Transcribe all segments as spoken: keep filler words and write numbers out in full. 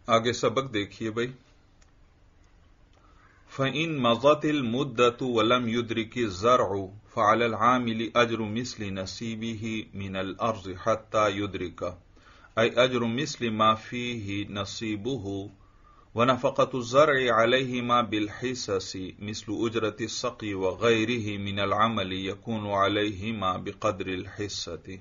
आगे सबक देखिए भाई। फ़इन मज़तिल मुद्दतु वलम युद्रिकी ज़र्उ फ़अलल आमिली अज्रु मिस्लि नसीबिही मिनल अर्ज़ि हत्ता युद्रिका अय अज्रु मिस्लि मा फ़ीही नसीबुहु वनफ़क़तु ज़र्इ अलैहिमा बिलहिस्सि मिस्लु उजरति सक़ी व ग़ैरिही मिनल अमलि यकूनु अलैहिमा बिक़द्रिल हिस्सति।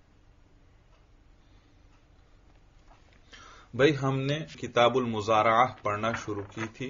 भाई हमने किताबुल मुज़ारअह पढ़ना शुरू की थी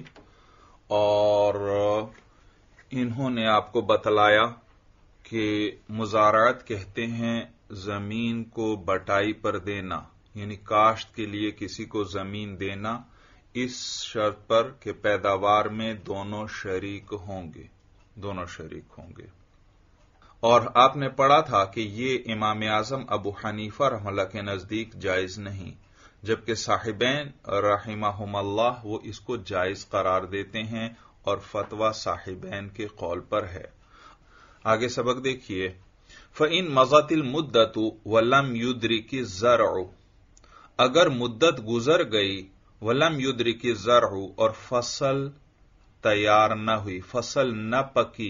और इन्होंने आपको बतलाया कि मुज़ारअत कहते हैं जमीन को बटाई पर देना, यानी काश्त के लिए किसी को जमीन देना, इस शर्त पर कि पैदावार में दोनों शरीक होंगे दोनों शरीक होंगे और आपने पढ़ा था कि ये इमाम आजम अबू हनीफा रहमतुल्लाह के नजदीक जायज नहीं, जबकि साहिबैन रहिमहुमुल्लाह वो इसको जायज करार देते हैं और फतवा साहिबैन के कौल पर है। आगे सबक देखिए। फ़इन मज़तिल मुद्दतु वलम युद्रिकी ज़र्उ, अगर मुद्दत गुजर गई, वलम युद्रिकी ज़र्उ और फसल तैयार न हुई, फसल न पकी।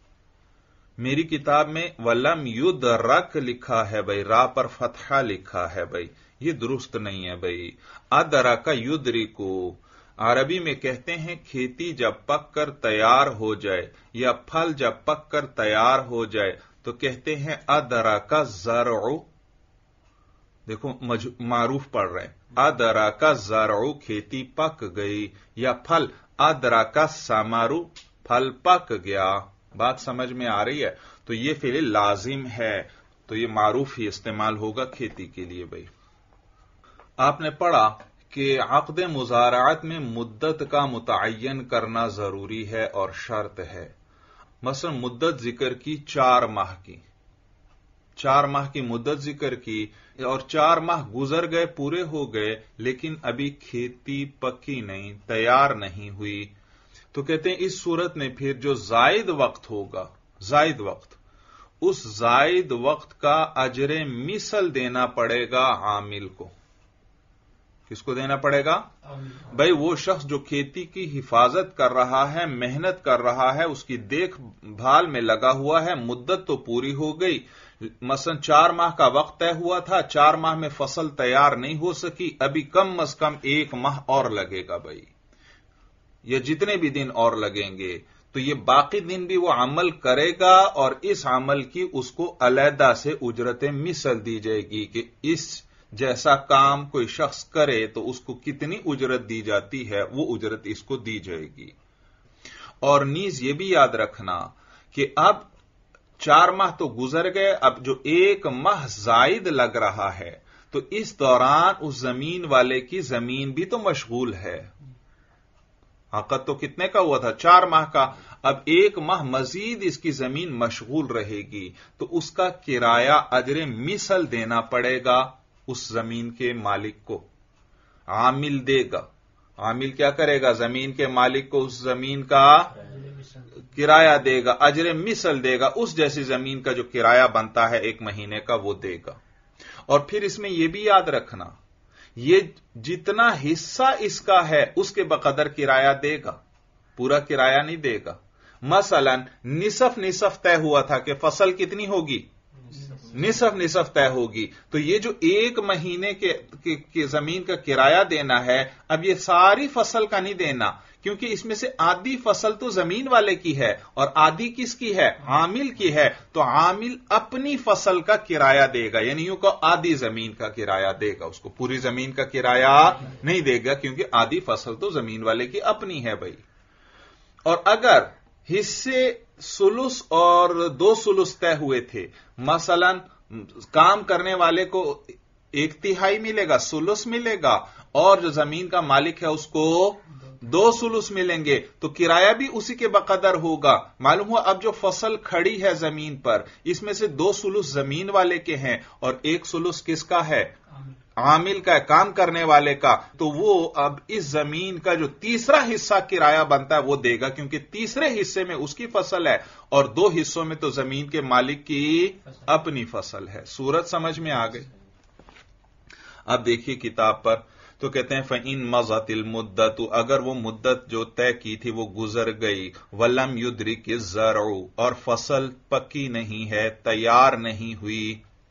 मेरी किताब में वलम युद्रक लिखा है भाई, रा पर फतहा लिखा है भाई, ये दुरुस्त नहीं है भाई। अदरा का युद्री को अरबी में कहते हैं खेती जब पक कर तैयार हो जाए या फल जब पक कर तैयार हो जाए तो कहते हैं अदरा का ज़र्उ। देखो मारूफ पढ़ रहे हैं, अदरा का ज़र्उ खेती पक गई, या फल अदरा का समारू फल पक गया। बात समझ में आ रही है? तो ये फिल लाजिम है, तो ये मारूफ ही इस्तेमाल होगा खेती के लिए भाई। आपने पढ़ा कि अक़्द मुज़ारअत में मुद्दत का मुतअय्यन करना जरूरी है और शर्त है। मसलन मुद्दत जिक्र की चार माह की, चार माह की मुद्दत जिक्र की और चार माह गुजर गए, पूरे हो गए, लेकिन अभी खेती पकी नहीं, तैयार नहीं हुई, तो कहते हैं इस सूरत में फिर जो जायद वक्त होगा, जायद वक्त, उस जायद वक्त का अजरे मिसल देना पड़ेगा आमिल को। किसको देना पड़ेगा? भाई वो शख्स जो खेती की हिफाजत कर रहा है, मेहनत कर रहा है, उसकी देखभाल में लगा हुआ है, मुद्दत तो पूरी हो गई, मसलन चार माह का वक्त तय हुआ था, चार माह में फसल तैयार नहीं हो सकी, अभी कम अज कम एक माह और लगेगा भाई, ये जितने भी दिन और लगेंगे, तो ये बाकी दिन भी वो अमल करेगा और इस अमल की उसको अलहदा से उजरतें मिसल दी जाएगी कि इस जैसा काम कोई शख्स करे तो उसको कितनी उजरत दी जाती है, वो उजरत इसको दी जाएगी। और नीज ये भी याद रखना कि अब चार माह तो गुजर गए, अब जो एक माह जायद लग रहा है, तो इस दौरान उस जमीन वाले की जमीन भी तो मशगूल है। हक़त तो कितने का हुआ था? चार माह का। अब एक माह मजीद इसकी जमीन मशगूल रहेगी, तो उसका किराया अजरे मिसल देना पड़ेगा उस जमीन के मालिक को। आमिल देगा, आमिल क्या करेगा? जमीन के मालिक को उस जमीन का किराया देगा, अजरे मिसल देगा, उस जैसी जमीन का जो किराया बनता है एक महीने का वो देगा। और फिर इसमें यह भी याद रखना, ये जितना हिस्सा इसका है उसके बकदर किराया देगा, पूरा किराया नहीं देगा। मसलन निसफ निसफ तय हुआ था कि फसल कितनी होगी, निसफ निसफ तय होगी, तो ये जो एक महीने के, के, के जमीन का किराया देना है, अब ये सारी फसल का नहीं देना, क्योंकि इसमें से आधी फसल तो जमीन वाले की है और आधी किसकी है? आमिल की है। तो आमिल अपनी फसल का किराया देगा, यानी यूं को आधी जमीन का किराया देगा, उसको पूरी जमीन का किराया नहीं देगा, क्योंकि आधी फसल तो जमीन वाले की अपनी है भाई। और अगर हिस्से सुलुस और दो सुलुस तय हुए थे, मसलन काम करने वाले को एक तिहाई मिलेगा, सुलुस मिलेगा, और जो जमीन का मालिक है उसको दो सुलुस मिलेंगे, तो किराया भी उसी के बकदर होगा। मालूम हुआ अब जो फसल खड़ी है जमीन पर, इसमें से दो सुलुस जमीन वाले के हैं और एक सुलुस किसका है? आमिल का है, काम करने वाले का। तो वो अब इस जमीन का जो तीसरा हिस्सा किराया बनता है वो देगा, क्योंकि तीसरे हिस्से में उसकी फसल है और दो हिस्सों में तो जमीन के मालिक की अपनी फसल है। सूरत समझ में आ गई? अब देखिए किताब पर, تو کہتے ہیں فَإِن مَضَتِ الْمُدَّةُ اگر وہ مدت جو طے کی تھی وہ گزر گئی، وَلَمْ يُدْرِكِ الزَّرْعُ اور فصل پکی نہیں ہے، تیار نہیں ہوئی.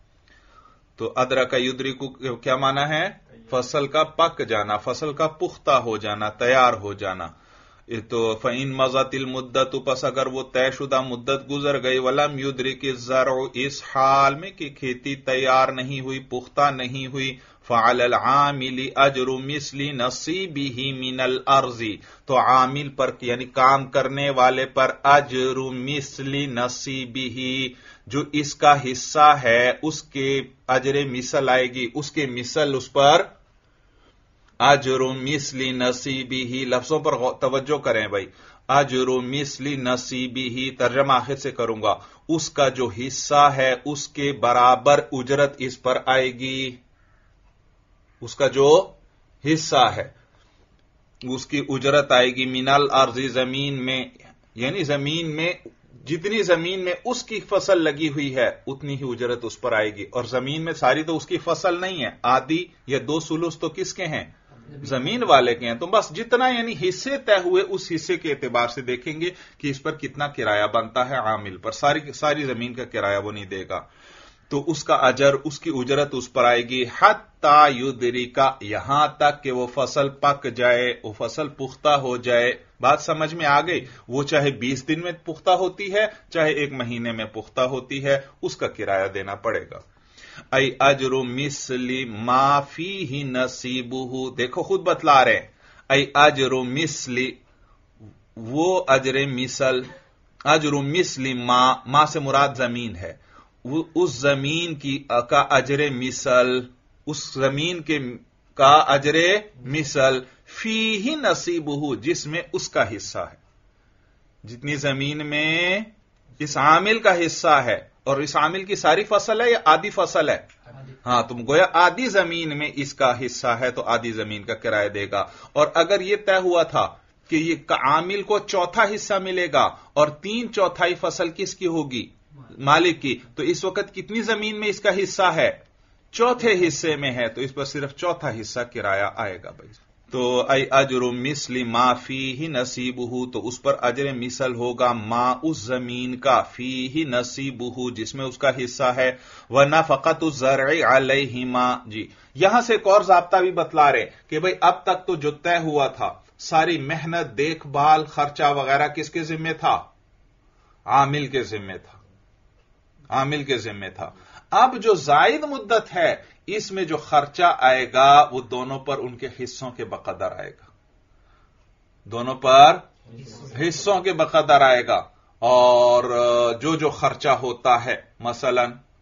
تو ادرک یدرک کیا معنی ہے؟ فصل کا پک جانا، فصل کا پختہ ہو جانا، تیار ہو جانا. تو فَإِن مَضَتِ الْمُدَّةُ پس اگر وہ طے شدہ مدت گزر گئی، وَلَمْ يُدْرِكِ الزَّرْعُ اس حال میں کہ کھیتی تیار نہیں ہوئی، پختہ نہیں ہوئی، فَعَلَى الْعَامِلِ أَجْرُ مِثْلِ نَصِيبِهِ مِنَ الْأَرْضِ تو عامل پر یعنی کام کرنے والے پر اجر مثل نصیبہ جو اس کا حصہ ہے اس کے اجر مثل آئے گی، اس کے مثل اس پر اجر مثل نصیبہ. لفظوں پر توجہ کریں بھائی. اجر مثل نصیبہ ترجمہ آخر سے کروں گا، اس کا جو حصہ ہے اس کے برابر اجرت اس پر آئے گی. اس کا جو حصہ ہے اس کی اجرت آئے گی. من الارض زمین میں، یعنی زمین میں جتنی زمین میں اس کی فصل لگی ہوئی ہے اتنی ہی اجرت اس پر آئے گی. اور زمین میں ساری تو اس کی فصل نہیں ہے، آدھی یا دو سلوس تو کس کے ہیں؟ زمین والے کے ہیں. تو بس جتنا یعنی حصے طے ہوئے اس حصے کے اعتبار سے دیکھیں گے کہ اس پر کتنا کرایہ بنتا ہے عامل پر. ساری ساری زمین کا کرایہ وہ نہیں دے گا. تو اس کا اجر، اس کی اجرت اس پر آئے گی. حتی یدرکا یہاں تک کہ وہ فصل پک جائے، وہ فصل پختہ ہو جائے. بات سمجھ میں آ گئی؟ وہ چاہے بیس دن میں پختہ ہوتی ہے چاہے ایک مہینے میں پختہ ہوتی ہے، اس کا کرایہ دینا پڑے گا. ای اجر مثل ما فیہ نصیبہ دیکھو خود بتلا رہے ہیں. ای اجر مثل وہ اجر مثل، اجر مثل ما، ما سے مراد زمین ہے، اس زمین کی کا اجر مثل، اس زمین کے کا اجر مثل فیہ نصیبہ جس میں اس کا حصہ ہے. جتنی زمین میں اس عامل کا حصہ ہے، اور اس عامل کی ساری فصل ہے یا آدھی فصل ہے؟ ہاں تم گویا آدھی زمین میں اس کا حصہ ہے تو آدھی زمین کا کرایہ دے گا. اور اگر یہ طے ہوا تھا کہ یہ عامل کو چوتھا حصہ ملے گا اور تین چوتھائی فصل کس کی ہوگی؟ مالک کی. تو اس وقت کتنی زمین میں اس کا حصہ ہے؟ چوتھے حصے میں ہے، تو اس پر صرف چوتھا حصہ کرایہ آئے گا بھائی. تو ای اجر مثل ما فیہ نصیبہ تو اس پر اجر مثل ہوگا ما اس زمین کا فیہ نصیبہ جس میں اس کا حصہ ہے. ونفقۃ الزرع علیہما جی یہاں سے ایک اور ضابطہ بھی بتلا رہے کہ بھئی اب تک تو جو طے ہوا تھا ساری محنت، دیکھ بھال، خرچہ وغیرہ کس کے ذمہ تھا؟ عامل کے ذمہ تھا، عامل کے ذمہ تھا. اب جو زائد مدت ہے اس میں جو خرچہ آئے گا وہ دونوں پر ان کے حصوں کے بقدر آئے گا، دونوں پر حصوں کے بقدر آئے گا. اور جو جو خرچہ ہوتا ہے، مثلا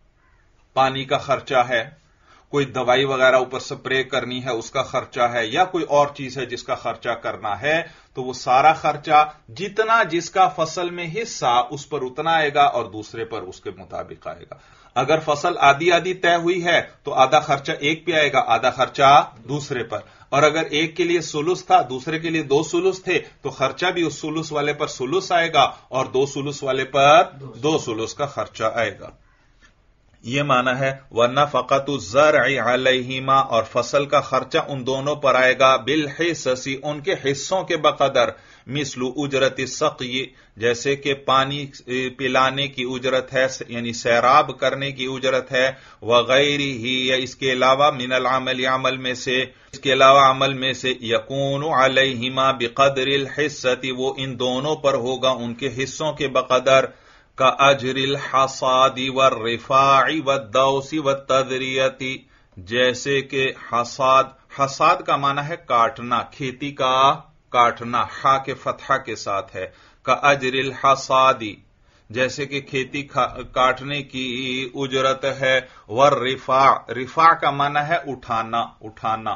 پانی کا خرچہ ہے، کوئی دوائی وغیرہ اوپر سپرے کرنی ہے اس کا خرچہ ہے، یا کوئی اور چیز ہے جس کا خرچہ کرنا ہے، تو وہ سارا خرچہ جتنا جس کا فصل میں حصہ اس پر اتنا آئے گا اور دوسرے پر اس کے مطابق آئے گا. اگر فصل آدھی آدھی طے ہوئی ہے تو آدھا خرچہ ایک پہ آئے گا، آدھا خرچہ دوسرے پر. اور اگر ایک کے لیے سلس تھا دوسرے کے لیے دو سلس تھے تو خرچہ بھی اس سلس والے پر سلس آئے گا اور دو سلس والے پر دو سلس کا خرچہ آئے گا. یہ معنی ہے وَنَفَقَةُ الزَّرْعِ عَلَيْهِمَا اور فصل کا خرچہ ان دونوں پر آئے گا بالحصص ان کے حصوں کے بقدر. مثل اجرت السقی جیسے کہ پانی پلانے کی اجرت ہے یعنی سیراب کرنے کی اجرت ہے. وغیرہ یا اس کے علاوہ من العمل عمل میں سے، اس کے علاوہ عمل میں سے یکون علیہما بقدر الحصۃ وہ ان دونوں پر ہوگا ان کے حصوں کے بقدر. کا اجر الحصاد والرفاع والدوس والتذریۃ جیسے کہ حصاد، حصاد کا معنی ہے کاٹنا، کھیتی کا کاٹنا، ہا کے فتحہ کے ساتھ ہے. کا اجر الحصاد جیسے کہ کھیتی کاٹنے کی اجرت ہے. والرفاع رفاع کا معنی ہے اٹھانا اٹھانا.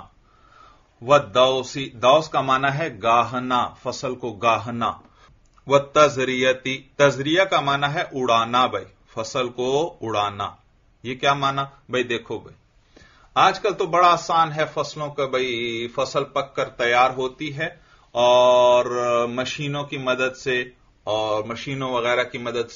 والدوس دوس کا معنی ہے گاہنا، فصل کو گاہنا. والتذریتی تذریہ کا معنی ہے اڑانا بھائی، فصل کو اڑانا. یہ کیا معنی بھائی؟ دیکھو بھائی آج کل تو بڑا آسان ہے فصلوں کا، بھائی فصل پک کر تیار ہوتی ہے اور مشینوں کی مدد سے اور مشینوں وغیرہ کی مدد سے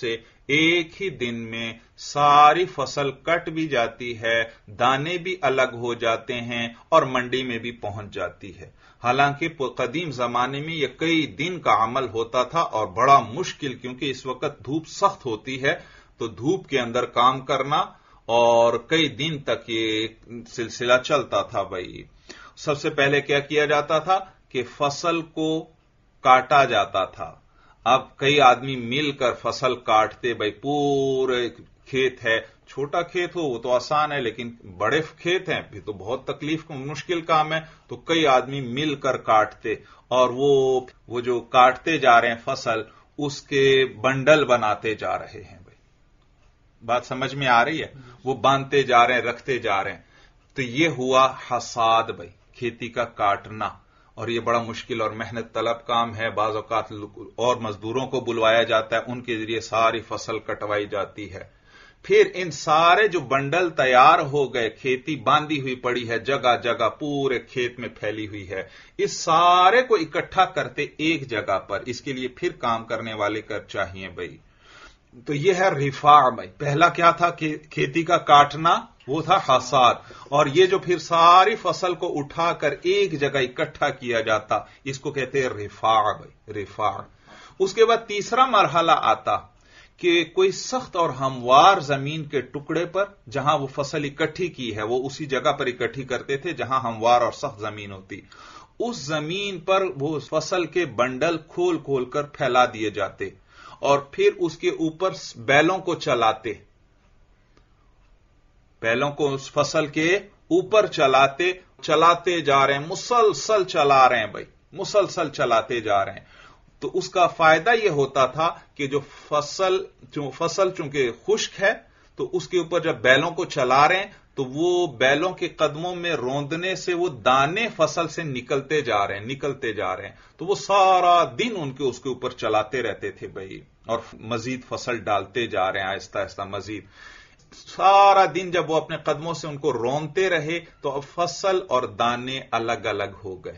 ایک ہی دن میں ساری فصل کٹ بھی جاتی ہے، دانے بھی الگ ہو جاتے ہیں اور منڈی میں بھی پہنچ جاتی ہے۔ حالانکہ قدیم زمانے میں یہ کئی دن کا عمل ہوتا تھا اور بڑا مشکل، کیونکہ اس وقت دھوپ سخت ہوتی ہے تو دھوپ کے اندر کام کرنا اور کئی دن تک یہ سلسلہ چلتا تھا۔ بھائی سب سے پہلے کیا کیا جاتا تھا کہ فصل کو کاٹا جاتا تھا۔ اب کئی آدمی مل کر فصل کاٹتے، بھائی پورے کھیت ہے، چھوٹا کھیت ہو وہ تو آسان ہے، لیکن بڑے کھیت ہیں پھر تو بہت تکلیف مشکل کام ہے، تو کئی آدمی مل کر کاٹتے اور وہ وہ جو کاٹتے جا رہے ہیں فصل، اس کے بنڈل بناتے جا رہے ہیں۔ بھائی بات سمجھ میں آ رہی ہے؟ وہ باندھتے جا رہے ہیں، رکھتے جا رہے ہیں، تو یہ ہوا حصاد، بھائی کھیتی کا کاٹنا، اور یہ بڑا مشکل اور محنت طلب کام ہے۔ بعض اوقات اور مزدوروں کو بلوایا جاتا ہے، ان کے ذریعے ساری فصل کٹوائی جاتی ہے۔ پھر ان سارے جو بنڈل تیار ہو گئے، کھیتی باندھی ہوئی پڑی ہے، جگہ جگہ پورے کھیت میں پھیلی ہوئی ہے، اس سارے کو اکٹھا کرتے ایک جگہ پر، اس کے لیے پھر کام کرنے والے کر چاہیے۔ بھائی تو یہ ہے رفاع۔ بھائی پہلا کیا تھا کہ کھیتی کا کاٹنا، وہ تھا حصاد، اور یہ جو پھر ساری فصل کو اٹھا کر ایک جگہ اکٹھا کیا جاتا، اس کو کہتے ہیں رفاع۔ بھائی رفاع۔ اس کے بعد تیسرا مرحلہ آتا کہ کوئی سخت اور ہموار زمین کے ٹکڑے پر، جہاں وہ فصل اکٹھی کی ہے، وہ اسی جگہ پر اکٹھی کرتے تھے جہاں ہموار اور سخت زمین ہوتی، اس زمین پر وہ فصل کے بنڈل کھول کھول کر پھیلا دیے جاتے اور پھر اس کے اوپر بیلوں کو چلاتے، بیلوں کو اس فصل کے اوپر چلاتے چلاتے جا رہے ہیں، مسلسل چلا رہے ہیں۔ بھائی مسلسل چلاتے جا رہے ہیں، تو اس کا فائدہ یہ ہوتا تھا کہ جو فصل فصل چونکہ خشک ہے تو اس کے اوپر جب بیلوں کو چلا رہے ہیں تو وہ بیلوں کے قدموں میں روندنے سے وہ دانے فصل سے نکلتے جا رہے ہیں نکلتے جا رہے ہیں تو وہ سارا دن ان کے اس کے اوپر چلاتے رہتے تھے بھائی، اور مزید فصل ڈالتے جا رہے ہیں آہستہ آہستہ مزید سارا دن۔ جب وہ اپنے قدموں سے ان کو رونتے رہے تو اب فصل اور دانے الگ الگ ہو گئے،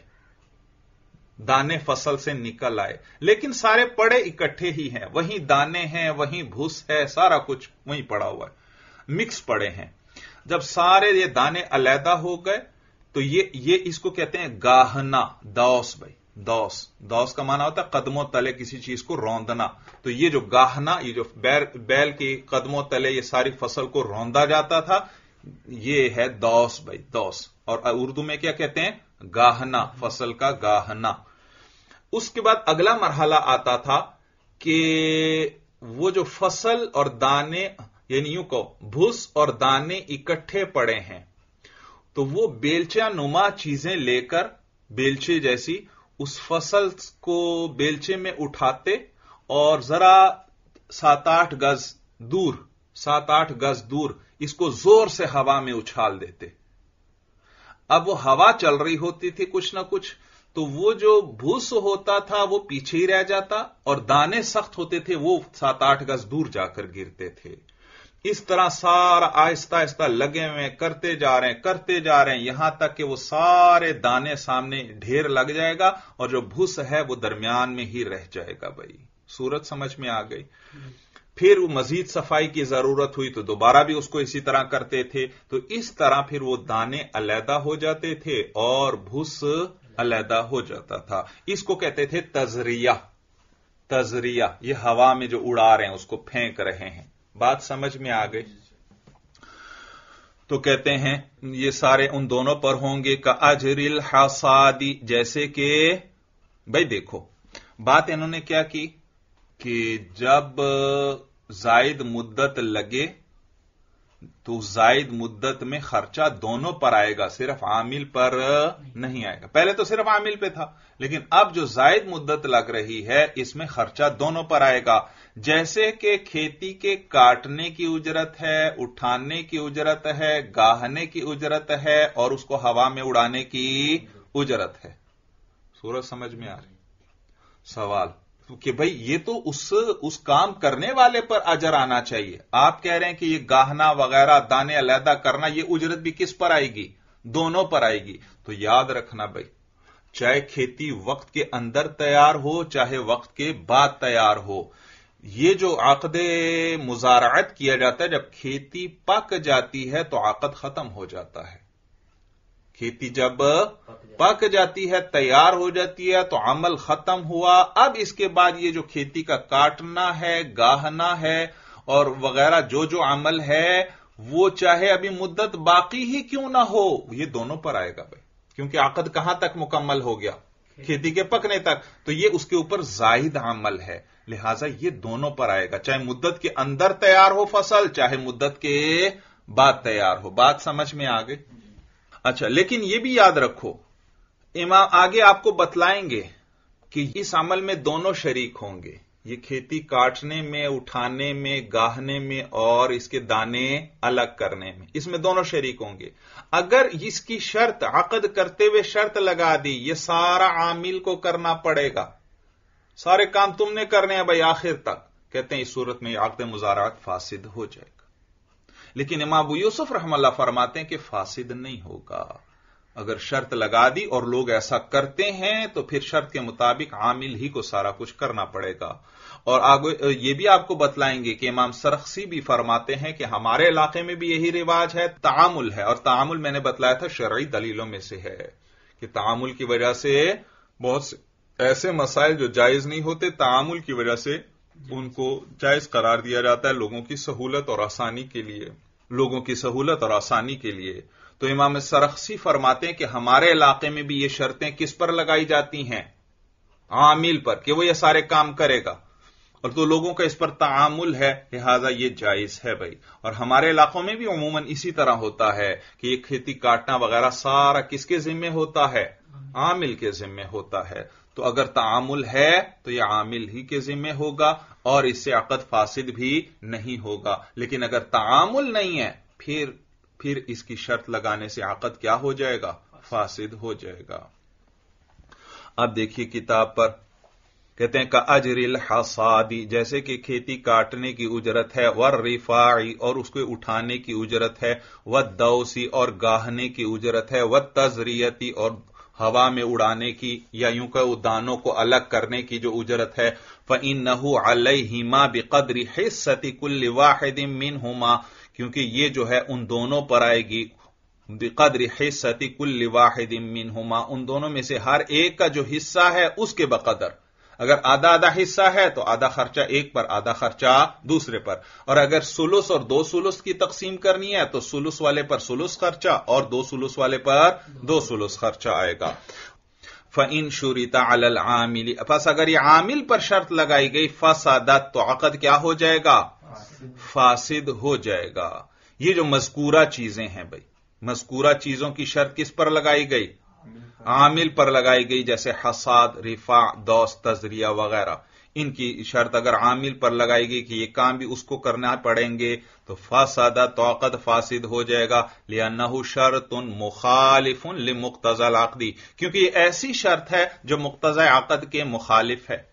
دانے فصل سے نکل آئے، لیکن سارے پڑے اکٹھے ہی ہیں، وہیں دانے ہیں، وہیں بھوس ہے، سارا کچھ وہیں پڑا ہوا ہے، مکس پڑے ہیں۔ جب سارے یہ دانے علیحدہ ہو گئے تو یہ یہ اس کو کہتے ہیں گاہنا، دوس بھائی، دوس دوس کا معنی ہوتا ہے قدموں تلے کسی چیز کو روندنا، تو یہ جو گاہنا، یہ جو بیل کی قدموں تلے یہ ساری فصل کو روندا جاتا تھا، یہ ہے دوس بھائی، دوس۔ اور اردو میں کیا کہتے ہیں؟ گاہنا، فصل کا گاہنا۔ اس کے بعد اگلا مرحلہ آتا تھا کہ وہ جو فصل اور دانے، یعنی یوں کو بھس اور دانے اکٹھے پڑے ہیں تو وہ بیلچہ نما چیزیں لے کر، بیلچے جیسی، اس فصل کو بیلچے میں اٹھاتے اور ذرا سات آٹھ گز دور سات آٹھ گز دور اس کو زور سے ہوا میں اچھال دیتے۔ اب وہ ہوا چل رہی ہوتی تھی کچھ نہ کچھ، تو وہ جو بھوس ہوتا تھا وہ پیچھے ہی رہ جاتا اور دانے سخت ہوتے تھے وہ سات آٹھ گز دور جا کر گرتے تھے۔ اس طرح سارا آہستہ آہستہ لگے ہوئے کرتے جا رہے ہیں کرتے جا رہے ہیں یہاں تک کہ وہ سارے دانے سامنے ڈھیر لگ جائے گا اور جو بھوس ہے وہ درمیان میں ہی رہ جائے گا۔ بھائی صورت سمجھ میں آ گئی؟ پھر وہ مزید صفائی کی ضرورت ہوئی تو دوبارہ بھی اس کو اسی طرح کرتے تھے، تو اس طرح پھر وہ دانے علیحدہ ہو جاتے تھے اور بھوس علیحدہ ہو جاتا تھا۔ اس کو کہتے تھے تزریہ۔ تزریہ یہ ہوا میں جو اڑا رہے ہیں اس کو پھینک رہے ہیں۔ بات سمجھ میں آ گئی؟ تو کہتے ہیں یہ سارے ان دونوں پر ہوں گے کا اجر الحصادی، جیسے کہ بھائی دیکھو بات انہوں نے کیا کی کہ جب زائد مدت لگے تو زائد مدت میں خرچہ دونوں پر آئے گا، صرف عامل پر نہیں آئے گا۔ پہلے تو صرف عامل پہ تھا، لیکن اب جو زائد مدت لگ رہی ہے اس میں خرچہ دونوں پر آئے گا۔ جیسے کہ کھیتی کے کاٹنے کی اجرت ہے، اٹھانے کی اجرت ہے، گاہنے کی اجرت ہے اور اس کو ہوا میں اڑانے کی اجرت ہے۔ صورت سمجھ میں آ رہی؟ سوال کہ بھئی یہ تو اس اس کام کرنے والے پر اجر آنا چاہیے، آپ کہہ رہے ہیں کہ یہ گاہنا وغیرہ دانے علیحدہ کرنا یہ اجرت بھی کس پر آئے گی؟ دونوں پر آئے گی۔ تو یاد رکھنا بھئی، چاہے کھیتی وقت کے اندر تیار ہو چاہے وقت کے بعد تیار ہو، یہ جو عقد مزارعت کیا جاتا ہے، جب کھیتی پک جاتی ہے تو عقد ختم ہو جاتا ہے. کھیتی جب پک جاتی ہے، تیار ہو جاتی ہے تو عمل ختم ہوا. اب اس کے بعد یہ جو کھیتی کا کاٹنا ہے، گاہنا ہے اور وغیرہ جو جو عمل ہے، وہ چاہے ابھی مدت باقی ہی کیوں نہ ہو، یہ دونوں پر آئے گا بھائی. کیونکہ عقد کہاں تک مکمل ہو گیا؟ کھیتی کے پکنے تک. تو یہ اس کے اوپر زائد عمل ہے، لہذا یہ دونوں پر آئے گا، چاہے مدت کے اندر تیار ہو فصل، چاہے مدت کے بعد تیار ہو. بات سمجھ میں آ گئی؟ اچھا، لیکن یہ بھی یاد رکھو، امام آگے آپ کو بتلائیں گے کہ اس عمل میں دونوں شریک ہوں گے. یہ کھیتی کاٹنے میں، اٹھانے میں، گاہنے میں اور اس کے دانے الگ کرنے میں، اس میں دونوں شریک ہوں گے. اگر اس کی شرط عقد کرتے ہوئے شرط لگا دی، یہ سارا عامل کو کرنا پڑے گا، سارے کام تم نے کرنے ہیں بھائی آخر تک، کہتے ہیں اس صورت میں عقد مزارعت فاسد ہو جائے گا. لیکن امام ابو یوسف رحم اللہ فرماتے ہیں کہ فاسد نہیں ہوگا. اگر شرط لگا دی اور لوگ ایسا کرتے ہیں تو پھر شرط کے مطابق عامل ہی کو سارا کچھ کرنا پڑے گا. اور آگے یہ بھی آپ کو بتلائیں گے کہ امام سرخسی بھی فرماتے ہیں کہ ہمارے علاقے میں بھی یہی رواج ہے، تعامل ہے. اور تعامل میں نے بتلایا تھا شرعی دلیلوں میں سے ہے کہ تعامل کی وجہ سے بہت سے ایسے مسائل جو جائز نہیں ہوتے، تعامل کی وجہ سے ان کو جائز قرار دیا جاتا ہے، لوگوں کی سہولت اور آسانی کے لیے لوگوں کی سہولت اور آسانی کے لیے. تو امام سرخسی فرماتے ہیں کہ ہمارے علاقے میں بھی یہ شرطیں کس پر لگائی جاتی ہیں؟ عامل پر، کہ وہ یہ سارے کام کرے گا، اور تو لوگوں کا اس پر تعامل ہے، لہذا یہ جائز ہے بھائی. اور ہمارے علاقوں میں بھی عموماً اسی طرح ہوتا ہے کہ یہ کھیتی کاٹنا وغیرہ سارا کس کے ذمہ ہوتا ہے؟ عامل کے ذمہ ہوتا ہے. تو اگر تعامل ہے تو یہ عامل ہی کے ذمہ ہوگا اور اس سے عقد فاسد بھی نہیں ہوگا. لیکن اگر تعامل نہیں ہے پھر پھر اس کی شرط لگانے سے عقد کیا ہو جائے گا؟ فاسد ہو جائے گا. اب دیکھیے کتاب پر کہتے ہیں کہ اجر الحصادی، جیسے کہ کھیتی کاٹنے کی اجرت ہے، والرفاعی اور اس کو اٹھانے کی اجرت ہے، والدوسی اور گاہنے کی اجرت ہے، والتزریتی اور ہوا میں اڑانے کی یا یوں کہ دانوں کو الگ کرنے کی جو اجرت ہے. فَإِنَّهُ عَلَيْهِمَا بِقَدْرِ حِصَّةِ كُلِّ وَاحِدٍ مِّنْهُمَا، کیونکہ یہ جو ہے ان دونوں پر آئے گی بقدر حصۃ کل واحد منہما، ان دونوں میں سے ہر ایک کا جو حصہ ہے اس کے بقدر. اگر آدھا آدھا حصہ ہے تو آدھا خرچہ ایک پر، آدھا خرچہ دوسرے پر. اور اگر سلس اور دو سلس کی تقسیم کرنی ہے تو سلس والے پر سلس خرچہ اور دو سلس والے پر دو سلس خرچہ آئے گا. فَإِن شُرِطَ عَلَى الْعَامِلِ، پس اگر یہ عامل پر شرط لگائی گئی، فَسَدَتْ، تو عقد کیا ہو جائے گا؟ فاسد ہو جائے گا. یہ جو مذکورہ چیزیں ہیں بھائی، مذکورہ چیزوں کی شرط کس پر لگائی گئی؟ عامل پر لگائی گئی، جیسے حصاد، رفاع، دوس، تزریہ وغیرہ. ان کی شرط اگر عامل پر لگائی گئی کہ یہ کام بھی اس کو کرنا پڑیں گے تو فاسد، تو عقد فاسد ہو جائے گا. لِأَنَّهُ شَرْطٌ مُخَالِفٌ لِمُقْتَضَى الْعَقْدِ، کیونکہ یہ ایسی شرط ہے جو مقتضی عقد کے مخالف ہے.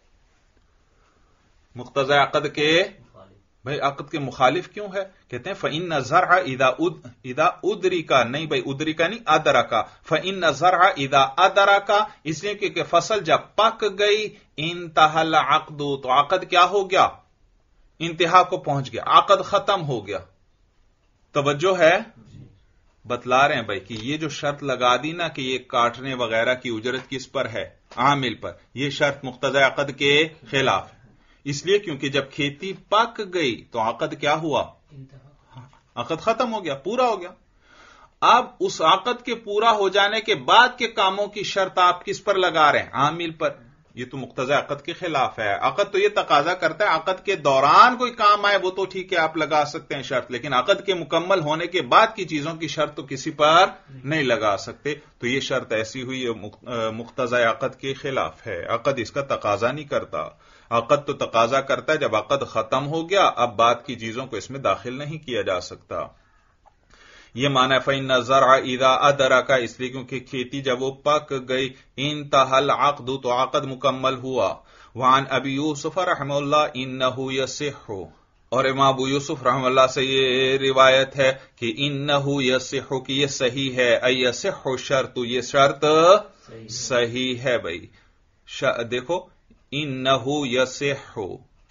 مقتضی عقد کے بھائی عقد کے مخالف کیوں ہے؟ کہتے ہیں فَإِنَّ الزَّرْعَ اِذَا أُدْرِكَ، نہیں بھائی ادرکا نہیں، ادرکا. فَإِنَّ الزَّرْعَ اِذَا أَدْرَكَ، اس لیے کہ فصل جب پک گئی، انتہا العقد، تو عقد کیا ہو گیا؟ انتہا کو پہنچ گیا، عقد ختم ہو گیا. توجہ ہے؟ بتلا رہے ہیں بھائی کہ یہ جو شرط لگا دی نا کہ یہ کاٹنے وغیرہ کی اجرت کس پر ہے؟ عامل پر. یہ شرط مقتضی عقد کے خلاف ہے، اس لیے کیونکہ جب کھیتی پک گئی تو عقد کیا ہوا؟ عقد ختم ہو گیا، پورا ہو گیا. اب اس عقد کے پورا ہو جانے کے بعد کے کاموں کی شرط آپ کس پر لگا رہے ہیں؟ عامل پر. یہ تو مقتضی عقد کے خلاف ہے. عقد تو یہ تقاضا کرتا ہے عقد کے دوران کوئی کام آئے وہ تو ٹھیک ہے آپ لگا سکتے ہیں شرط، لیکن عقد کے مکمل ہونے کے بعد کی چیزوں کی شرط تو کسی پر نہیں لگا سکتے. تو یہ شرط ایسی ہوئی مقتضی عقد کے خلاف ہے. عقد اس کا تقاضا نہیں کرتا. عقد تو تقاضا کرتا ہے جب عقد ختم ہو گیا اب بعد کی چیزوں کو اس میں داخل نہیں کیا جا سکتا. یہ معنی فَإِنَّ الزَّرْعَ اِذَا أَدْرَكَ، اس لیے کیونکہ کھیتی جب وہ پک گئی، انتہا العقد، تو عقد مکمل ہوا. وعن ابی یوسف رحمہ اللہ انہو یصح، اور امام ابو یوسف رحمہ اللہ سے یہ روایت ہے کہ انہو یصح، کہ یہ صحیح ہے. ای یصح شرط، یہ شرط صحیح ہے بھائی. دیکھو انہو یصح،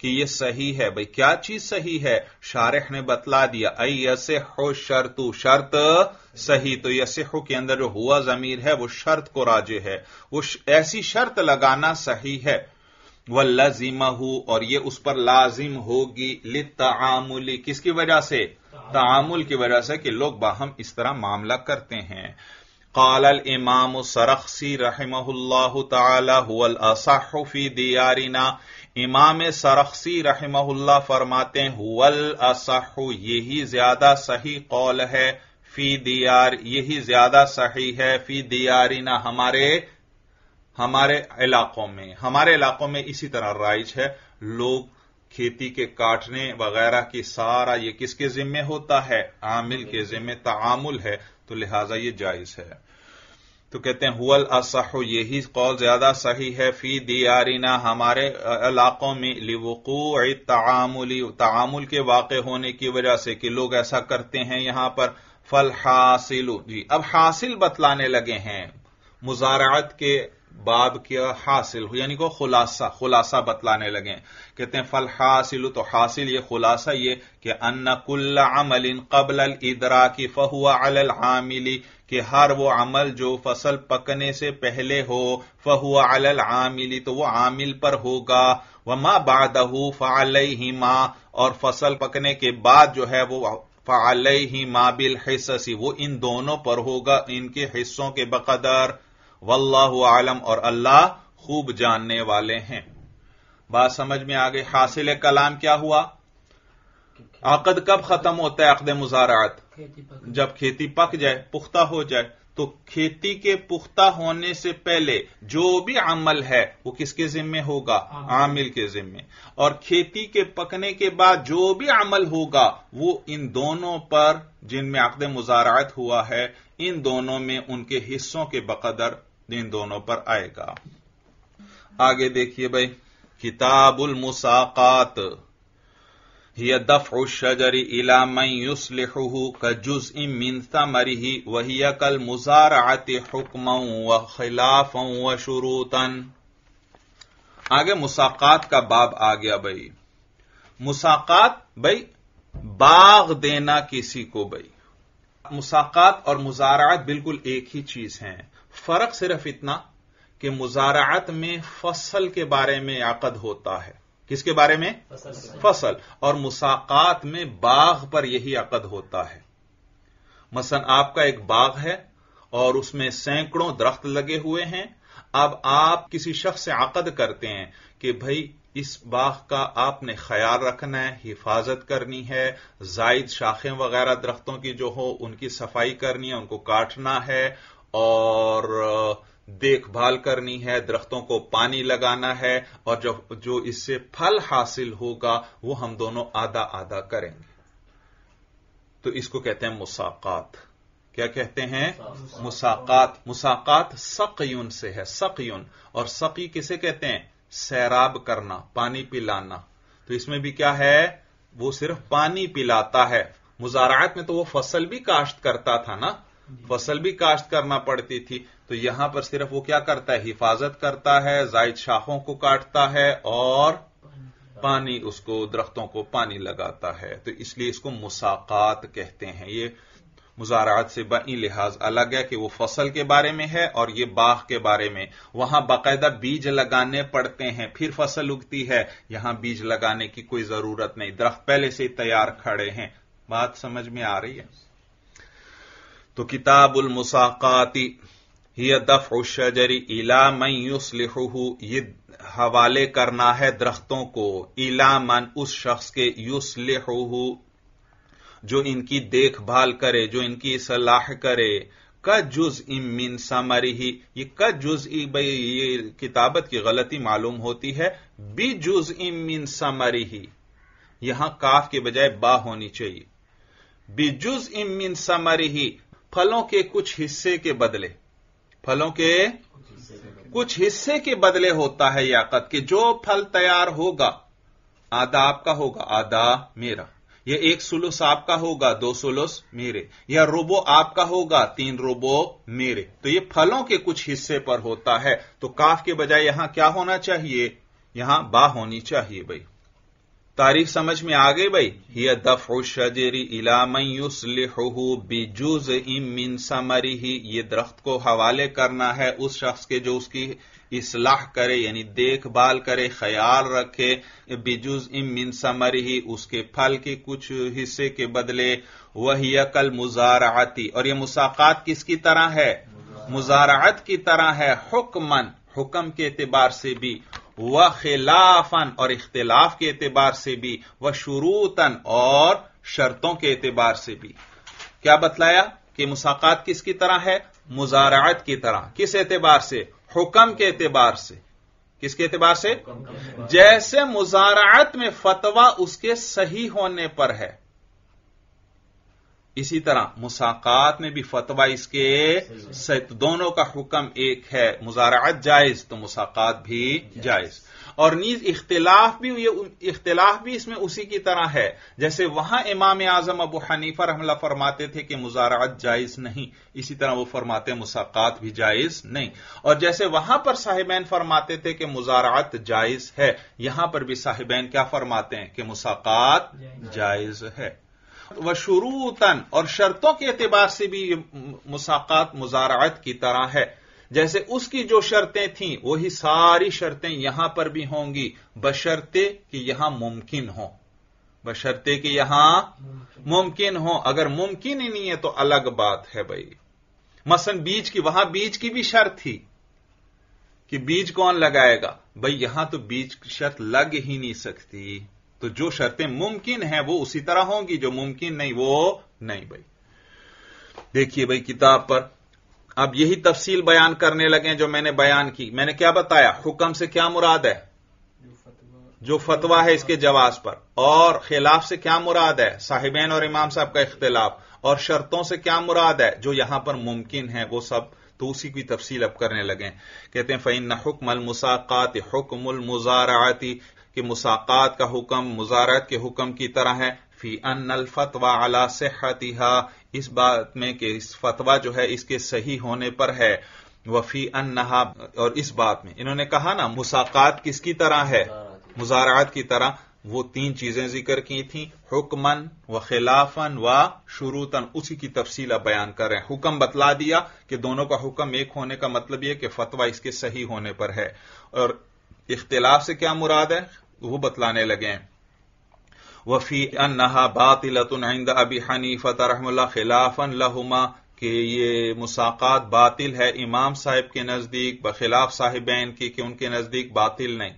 کہ یہ صحیح ہے. بھئی کیا چیز صحیح ہے؟ شارح نے بتلا دیا ای یصح الشرط، شرط صحیح. تو یصح کے اندر جو ہوا ضمیر ہے وہ شرط کو راجع ہے، وہ ایسی شرط لگانا صحیح ہے. وَلَّزِمَهُ، اور یہ اس پر لازم ہوگی، لِلتَّعَامُلِ، کس کی وجہ سے؟ تعامل کی وجہ سے، کہ لوگ باہم اس طرح معاملہ کرتے ہیں. قال الامام السرخسی رحمہ اللہ تعالی هو الاصح فی دیارنا، امام سرخسی رحمہ اللہ فرماتے ہیں هو الاصح، یہی زیادہ صحیح قول ہے، فی دیار، یہی زیادہ صحیح ہے، فی دیارنا، ہمارے ہمارے علاقوں میں. ہمارے علاقوں میں اسی طرح رائج ہے. لوگ کھیتی کے کاٹنے وغیرہ کی سارا یہ کس کے ذمے ہوتا ہے؟ عامل کے ذمے تعامل ہے، تو لہذا یہ جائز ہے. تو کہتے ہیں هو الاصح، یہی قول زیادہ صحیح ہے، فی دیارنا، ہمارے علاقوں میں، لوقوع التعامل، تعامل کے واقع ہونے کی وجہ سے، کہ لوگ ایسا کرتے ہیں یہاں پر. فالحاصل، جی اب حاصل بتلانے لگے ہیں مزارعت کے باب کیا حاصل، یعنی کو خلاصہ خلاصہ بتلانے لگے. کہتے ہیں فالحاصل، تو حاصل یہ خلاصہ یہ کہ ان کل عمل قبل الادراک فهو علی العامل، کہ ہر وہ عمل جو فصل پکنے سے پہلے ہو، فهو علی العامل، تو وہ عامل پر ہوگا. وما بعده فعلیہ ما، اور فصل پکنے کے بعد جو ہے وہ فعلیہ ما بالحصص، وہ ان دونوں پر ہوگا، ان کے حصوں کے بقدر. واللہ عالم، اور اللہ خوب جاننے والے ہیں. بات سمجھ میں آگئی. حاصل کلام کیا ہوا؟ عقد کب ختم ہوتا ہے عقد مزارعت؟ جب کھیتی پک جائے، پختہ ہو جائے. تو کھیتی کے پختہ ہونے سے پہلے جو بھی عمل ہے وہ کس کے ذمے ہوگا؟ عامل کے ذمے. اور کھیتی کے پکنے کے بعد جو بھی عمل ہوگا وہ ان دونوں پر، جن میں عقد مزارعت ہوا ہے، ان دونوں میں ان کے حصوں کے بقدر ان دونوں پر آئے گا. آگے دیکھیے بھائی، کتاب المساقات، هي دفع الشجر الى من يصلحه كجزء من ثمره وهي كالمزارعة حكما وخلافا وشروطا. آگے مساقات کا باب آ گیا بھائی. مساقات بھائی باغ دینا کسی کو. بھائی مساقات اور مزارعت بالکل ایک ہی چیز ہیں. فرق صرف اتنا کہ مزارعت میں فصل کے بارے میں عقد ہوتا ہے. کس کے بارے میں؟ فصل. اور مساقات میں باغ پر یہی عقد ہوتا ہے. مثلا آپ کا ایک باغ ہے اور اس میں سینکڑوں درخت لگے ہوئے ہیں. اب آپ کسی شخص سے عقد کرتے ہیں کہ بھائی اس باغ کا آپ نے خیال رکھنا ہے، حفاظت کرنی ہے، زائد شاخیں وغیرہ درختوں کی جو ہو ان کی صفائی کرنی ہے، ان کو کاٹنا ہے اور دیکھ بھال کرنی ہے، درختوں کو پانی لگانا ہے، اور جو جو اس سے پھل حاصل ہوگا وہ ہم دونوں آدھا آدھا کریں گے. تو اس کو کہتے ہیں مساقات. کیا کہتے ہیں؟ مساقات. مساقات سقیون سے ہے، سقیون. اور سقی کسے کہتے ہیں؟ سیراب کرنا، پانی پلانا. تو اس میں بھی کیا ہے؟ وہ صرف پانی پلاتا ہے. مزارعت میں تو وہ فصل بھی کاشت کرتا تھا نا، فصل بھی کاشت کرنا پڑتی تھی. تو یہاں پر صرف وہ کیا کرتا ہے؟ حفاظت کرتا ہے، زائد شاخوں کو کاٹتا ہے اور پانی، اس کو درختوں کو پانی لگاتا ہے. تو اس لیے اس کو مساقات کہتے ہیں. یہ مزارعت سے بئی لحاظ الگ ہے کہ وہ فصل کے بارے میں ہے اور یہ باغ کے بارے میں. وہاں باقاعدہ بیج لگانے پڑتے ہیں پھر فصل اگتی ہے، یہاں بیج لگانے کی کوئی ضرورت نہیں، درخت پہلے سے تیار کھڑے ہیں. بات سمجھ میں آ رہی ہے؟ تو کتاب المساقات ہی دفع الشجر الی من یصلحہ، یہ حوالے کرنا ہے درختوں کو، الی من، اس شخص کے، یصلحہ، جو ان کی دیکھ بھال کرے، جو ان کی اصلاح کرے. کجزء من ثمرہ، یہ کجزء بھئی یہ کتابت کی غلطی معلوم ہوتی ہے. بجزء من ثمرہ، یہاں کاف کے بجائے با ہونی چاہیے. بجزء من ثمرہ، پھلوں کے کچھ حصے کے بدلے، پھلوں کے کچھ حصے کے بدلے ہوتا ہے یہ عقد، کہ جو پھل تیار ہوگا آدھا آپ کا ہوگا، آدھا میرا. یہ ایک سلس آپ کا ہوگا، دو سلس میرے. یا ربو آپ کا ہوگا، تین ربو میرے. تو یہ پھلوں کے کچھ حصے پر ہوتا ہے. تو کاف کے بجائے یہاں کیا ہونا چاہیے؟ یہاں با ہونی چاہیے بھائی. तारीख समझ में आ गई भाई। हिय दफ़उ शजरी इला मन युस्लिहुहु बिजुज़इन मिन समरिही, ये दरख्त को हवाले करना है उस शख्स के जो उसकी इस्लाह करे, यानी देखभाल करे, ख्याल रखे, बिजुज़इन मिन समरिही, उसके फल के कुछ हिस्से के बदले। वहिय कल मुज़ारअती, और ये मुसाकात किसकी तरह है? मुज़ारअत की तरह है। हुक्मन, हुक्म के एतबार से भी, व खिलाफन, और इख्तिलाफ के एतबार से भी, व शुरूतन, और शर्तों के एतबार से भी। क्या बतलाया कि मुसाकात किसकी तरह है? मुज़ारअत की तरह। किस एतबार से? हुक्म के एतबार से। किसके एतबार से? जैसे मुज़ारअत में फतवा उसके सही होने पर है, इसी तरह मुसाकात में भी फतवा इसके सही, दोनों का हुक्म एक है। मुज़ारअत जायज तो मुसाकात भी जायज। और नीज इख्तिलाफ भी, ये इख्तिलाफ भी इसमें उसी की तरह है। जैसे वहां इमाम आजम अबू हनीफा रहमतुल्लाह फरमाते थे कि मुज़ारअत जायज नहीं, इसी तरह वो फरमाते हैं मुसाकात भी जायज नहीं। और जैसे वहां पर साहिबैन फरमाते थे कि मुज़ारअत जायज है, यहां पर भी साहिबैन क्या फरमाते हैं कि मुसाकात जायज है। व शुरूतन, और शर्तों के एतबार से भी मुसाकात मुज़ारअत की तरह है। जैसे उसकी जो शर्तें थीं वही सारी शर्तें यहां पर भी होंगी, बशर्ते कि यहां मुमकिन हो, बशर्ते कि यहां मुमकिन हो। अगर मुमकिन ही नहीं है तो अलग बात है भाई। मसलन बीज की, वहां बीज की भी शर्त थी कि बीज कौन लगाएगा, भाई यहां तो बीज की शर्त लग ही नहीं सकती। तो जो शर्तें मुमकिन हैं वो उसी तरह होंगी, जो मुमकिन नहीं वो नहीं भाई। देखिए भाई किताब पर अब यही तफसील बयान करने लगे जो मैंने बयान की। मैंने क्या बताया? हुक्म से क्या मुराद है? जो फतवा है इसके जवाज पर। और खिलाफ से क्या मुराद है? साहिबैन और इमाम साहब का इख्तिलाफ। और शर्तों से क्या मुराद है? जो यहां पर मुमकिन है वो सब। तो उसी की तफसील अब करने लगे। कहते हैं फ़इन्न हुक्मल मुसाकात हुक्मुल मुज़ारअती, कि मुसाकात का हुक्म मुज़ारअत के हुक्म की तरह है। फी अन्नल फतवा अला सिहतिहा, इस बात में कि इस फतवा जो है इसके सही होने पर है। वफी अन्नहा, और इस बात में इन्होंने कहा ना मुसाकात किसकी तरह है? मुज़ारअत की तरह। वो तीन चीजें जिक्र की थी, हुक्मन व खिलाफन व शुरूतन, उसी की तफसील अब बयान कर रहे हैं। हुक्म बतला दिया कि दोनों का हुक्म एक होने का मतलब यह कि फतवा इसके सही होने पर है। और इख्तिलाफ से क्या मुराद है वो बतलाने लगे हैं। वफी अन्नहा बातिलतुन इंद अबी हनीफा रहमतुल्लाह खिलाफन लहुमा, कि ये मुसाकात बातिल है इमाम साहिब के नजदीक बखिलाफ साहिबैन की, कि उनके नजदीक बातिल नहीं।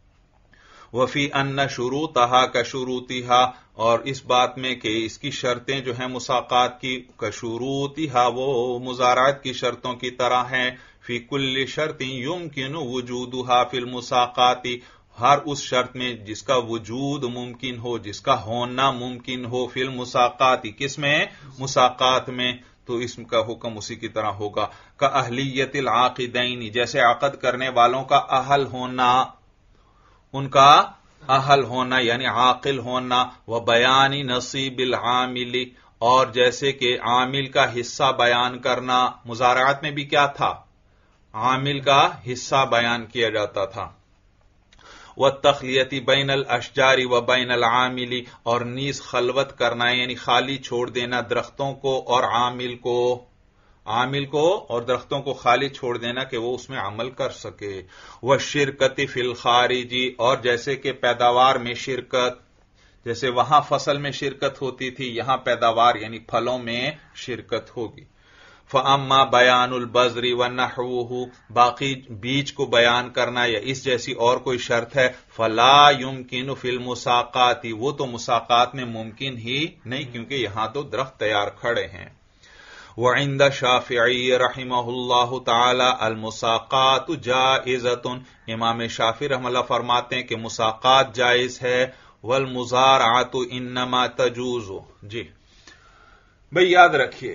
वफी अन्न शुरूतहा का शुरूतिहा, और इस बात में कि इसकी शर्तें जो हैं मुसाकात की का शुरूतिहा वो मुज़ारअत की शर्तों की तरह हैं। फी कुल्ली शर्तिन युमकिनु वजूदुहा फिल मुसाकाती, हर उस शर्त में जिसका वजूद मुमकिन हो, जिसका होना मुमकिन हो, फिल मुसाकाती, किसमें? मुसाकात में। तो इसका हुक्म उसी की तरह होगा। का अहलियतिल आकिदैन, जैसे अक़द करने वालों का अहल होना, उनका अहल होना यानी आकिल होना। व बयानी नसीबिल आमिली, और जैसे कि आमिल का हिस्सा बयान करना। मुज़ारअत में भी क्या था? आमिल का हिस्सा बयान किया जाता था। व तखलियती बैनल अशजारी व बैनल आमिली, और नीज खलवत करना यानी खाली छोड़ देना दरख्तों को और आमिल को, आमिल को और दरख्तों को खाली छोड़ देना कि वो उसमें अमल कर सके। व शिरकती फिल खारिजी, और जैसे कि पैदावार में शिरकत, जैसे वहां फसल में शिरकत होती थी यहां पैदावार यानी फलों में शिरकत होगी। फ़अम्मा बयानुल बज़री व नहवुहु, बाकी बीज को बयान करना या इस जैसी और कोई शर्त है, फला युमकिनु फिल मुसाकाती, वो तो मुसाकात में मुमकिन ही नहीं, क्योंकि यहां तो दरख्त तैयार खड़े हैं। व इंद शाफ़िई रहिमहुल्लाहु तआला अल मुसाकातु जाइज़तुन, इमाम शाफ़ी रहमतुल्लाह फरमाते हैं कि मुसाकात जायज है। वल मुज़ारअतु इन्नमा तजूज़ु। जी भाई याद रखिए,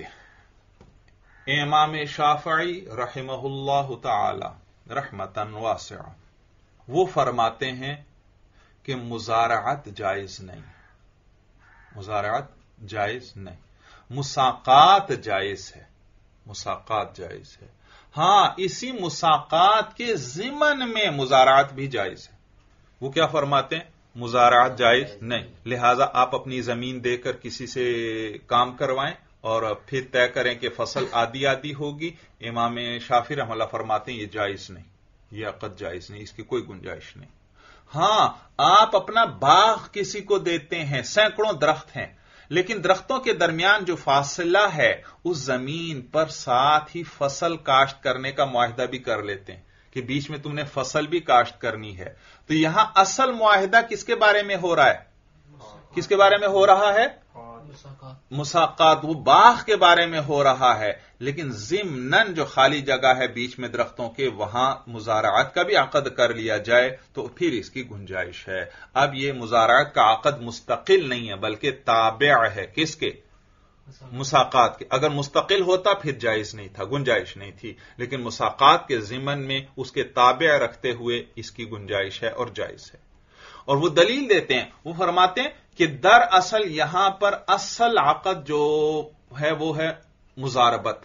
इमाम शाफ़िई रहिमहुल्लाहु तआला रहमतन वासिआ वो फरमाते हैं कि मुज़ारअत जायज नहीं, मुज़ारअत जायज नहीं, मुसाकात जायज है, मुसाकात जायज है। हां, इसी मुसाकात के ज़िमन में मुज़ारअत भी जायज है। वो क्या फरमाते हैं? मुजारात जायज नहीं, लिहाजा आप अपनी जमीन देकर किसी से काम करवाएं और फिर तय करें कि फसल आधी आधी होगी। इमाम शाफी रहमतुल्लाह फरमाते हैं ये जायज नहीं, ये अक़द जायज नहीं, इसकी कोई गुंजाइश नहीं। हां, आप अपना बाग किसी को देते हैं, सैकड़ों दरख्त हैं, लेकिन दरख्तों के दरमियान जो फासला है उस जमीन पर साथ ही फसल काश्त करने का मुआहिदा भी कर लेते हैं कि बीच में तुमने फसल भी काश्त करनी है। तो यहां असल मुआहिदा किसके बारे में हो रहा है? किसके बारे में हो रहा है? मुसाकात, वो बाग के बारे में हो रहा है। लेकिन जिम्नन जो खाली जगह है बीच में दरख्तों के, वहां मुजारात का भी अक़द कर लिया जाए तो फिर इसकी गुंजाइश है। अब ये मुजारात का अक़द मुस्तकिल नहीं है बल्कि ताबिअ है, किसके? मुसाकात के। अगर मुस्तकिल होता फिर जायज नहीं था, गुंजाइश नहीं थी, लेकिन मुसाकात के जिमन में उसके ताबिअ रखते हुए इसकी गुंजाइश है और जायज है। और वो दलील देते हैं, वो फरमाते हैं कि दरअसल यहां पर असल अक़द जो है वो है मुजारबत,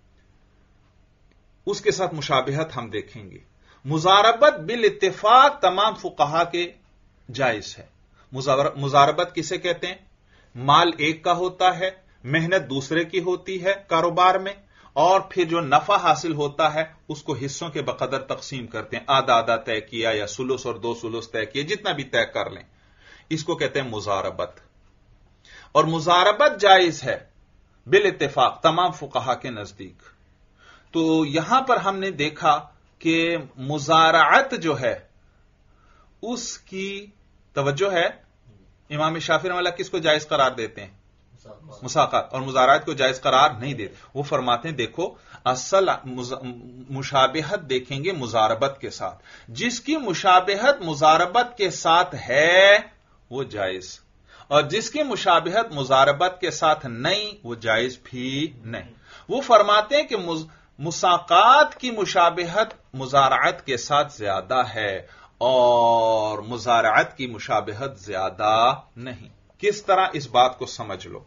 उसके साथ मुशाबिहत हम देखेंगे। मुजारबत बिल इत्तिफाक तमाम फुक़हा के जायज है। मुजारबत किसे कहते हैं? माल एक का होता है, मेहनत दूसरे की होती है कारोबार में, और फिर जो नफा हासिल होता है उसको हिस्सों के बकदर तकसीम करते हैं। आधा आधा तय किया या सुलुस और दो सुलुस तय किए, जितना भी तय कर लें, इसको कहते हैं मुजारबत। और मुजारबत जायज है बिल इत्तिफाक तमाम फुक़हा के नजदीक। तो यहां पर हमने देखा कि मुजारात जो है उसकी तवज्जो है, इमाम शाफी रहमतुल्लाह किसको जायज करार देते हैं? मुसाकात। और मुजारात को जायज करार नहीं देते। वो फरमाते हैं देखो असल मुशाबिहत देखेंगे मुजारबत के साथ, जिसकी मुशाबिहत मुजारबत के साथ है वो जायज, और जिसकी मुशाबिहत मुजारबत के साथ नहीं वो जायज भी नहीं। वो फरमाते हैं कि मुसाकात की मुशाबिहत मुजारात के साथ ज्यादा है और मुजारात की मुशाबिहत ज्यादा नहीं। किस तरह? इस बात को समझ लो।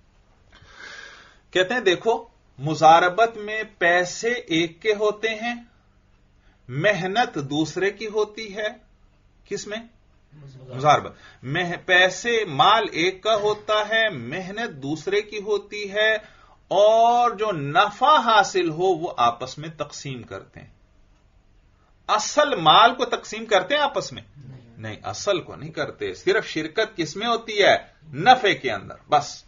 कहते हैं देखो मुजारबत में पैसे एक के होते हैं, मेहनत दूसरे की होती है। किसमें? मुजारबत में पैसे माल एक का होता है, मेहनत दूसरे की होती है, और जो नफा हासिल हो वो आपस में तकसीम करते हैं। असल माल को तकसीम करते हैं आपस में? नहीं, नहीं, असल को नहीं करते। सिर्फ शिरकत किसमें होती है? नफे के अंदर, बस।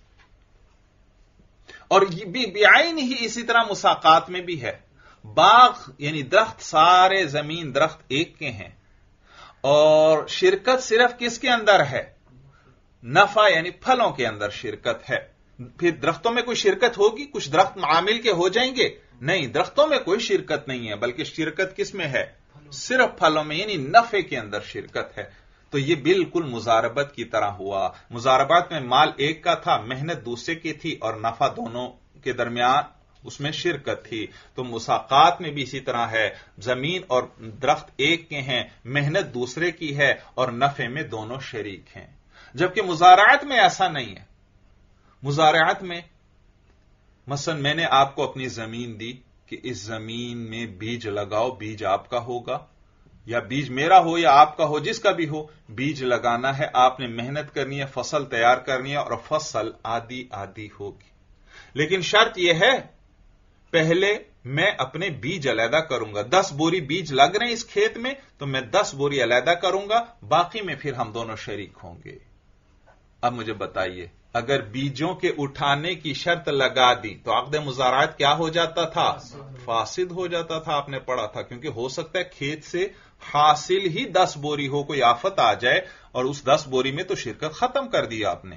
और ये भी बेआइन ही इसी तरह मुसाकात में भी है। बाग यानी दरख्त, सारे जमीन दरख्त एक के हैं, और शिरकत सिर्फ किसके अंदर है? नफा यानी फलों के अंदर शिरकत है। फिर दरख्तों में कोई शिरकत होगी? कुछ दरख्त मामिल के हो जाएंगे? नहीं, दरख्तों में कोई शिरकत नहीं है, बल्कि शिरकत किसमें है? सिर्फ फलों में, यानी नफे के अंदर शिरकत है। तो यह बिल्कुल मुजारबत की तरह हुआ। मुजारबत में माल एक का था, मेहनत दूसरे की थी, और नफा दोनों के दरमियान उसमें शिरकत थी। तो मुसाकात में भी इसी तरह है, जमीन और दरख्त एक के हैं, मेहनत दूसरे की है, और नफे में दोनों शरीक हैं। जबकि मुजारात में ऐसा नहीं है। मुजारात में मसलन मैंने आपको अपनी जमीन दी कि इस जमीन में बीज लगाओ, बीज आपका होगा, या बीज मेरा हो या आपका हो, जिसका भी हो, बीज लगाना है, आपने मेहनत करनी है, फसल तैयार करनी है, और फसल आधी आधी होगी। लेकिन शर्त यह है, पहले मैं अपने बीज अलहदा करूंगा। दस बोरी बीज लग रहे हैं इस खेत में, तो मैं दस बोरी अलहदा करूंगा, बाकी में फिर हम दोनों शरीक होंगे। अब मुझे बताइए, अगर बीजों के उठाने की शर्त लगा दी तो अक़द मुज़ारात क्या हो जाता था? फासिद हो जाता था। आपने पढ़ा था, क्योंकि हो सकता है खेत से हासिल ही दस बोरी हो, कोई आफत आ जाए और उस दस बोरी में तो शिरकत खत्म कर दी आपने।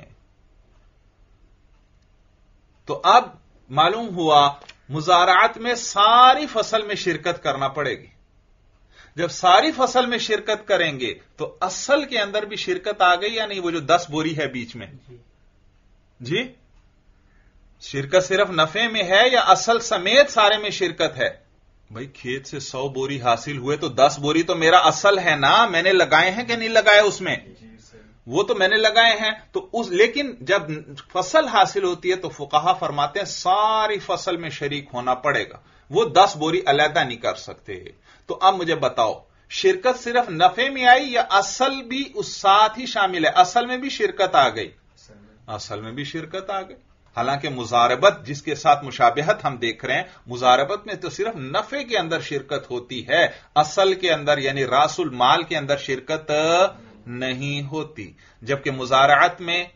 तो अब मालूम हुआ मुज़ारात में सारी फसल में शिरकत करना पड़ेगी। जब सारी फसल में शिरकत करेंगे तो असल के अंदर भी शिरकत आ गई या नहीं? वो जो दस बोरी है बीच में, जी शिरकत सिर्फ नफे में है या असल समेत सारे में शिरकत है? भाई खेत से सौ बोरी हासिल हुए तो दस बोरी तो मेरा असल है ना, मैंने लगाए हैं कि नहीं लगाए उसमें? वो तो मैंने लगाए हैं। तो उस लेकिन जब फसल हासिल होती है तो फुकाहा फरमाते हैं सारी फसल में शरीक होना पड़ेगा, वो दस बोरी अलहदा नहीं कर सकते। तो अब मुझे बताओ शिरकत सिर्फ नफे में आई या असल भी उस साथ ही शामिल है? असल में भी शिरकत आ गई, असल में भी शिरकत आ गई। हालांकि मुजारबत जिसके साथ मुशाबहत हम देख रहे हैं, मुजारबत में तो सिर्फ नफे के अंदर शिरकत होती है, असल के अंदर यानी रासुल माल के अंदर शिरकत नहीं होती। जबकि मुजारअत में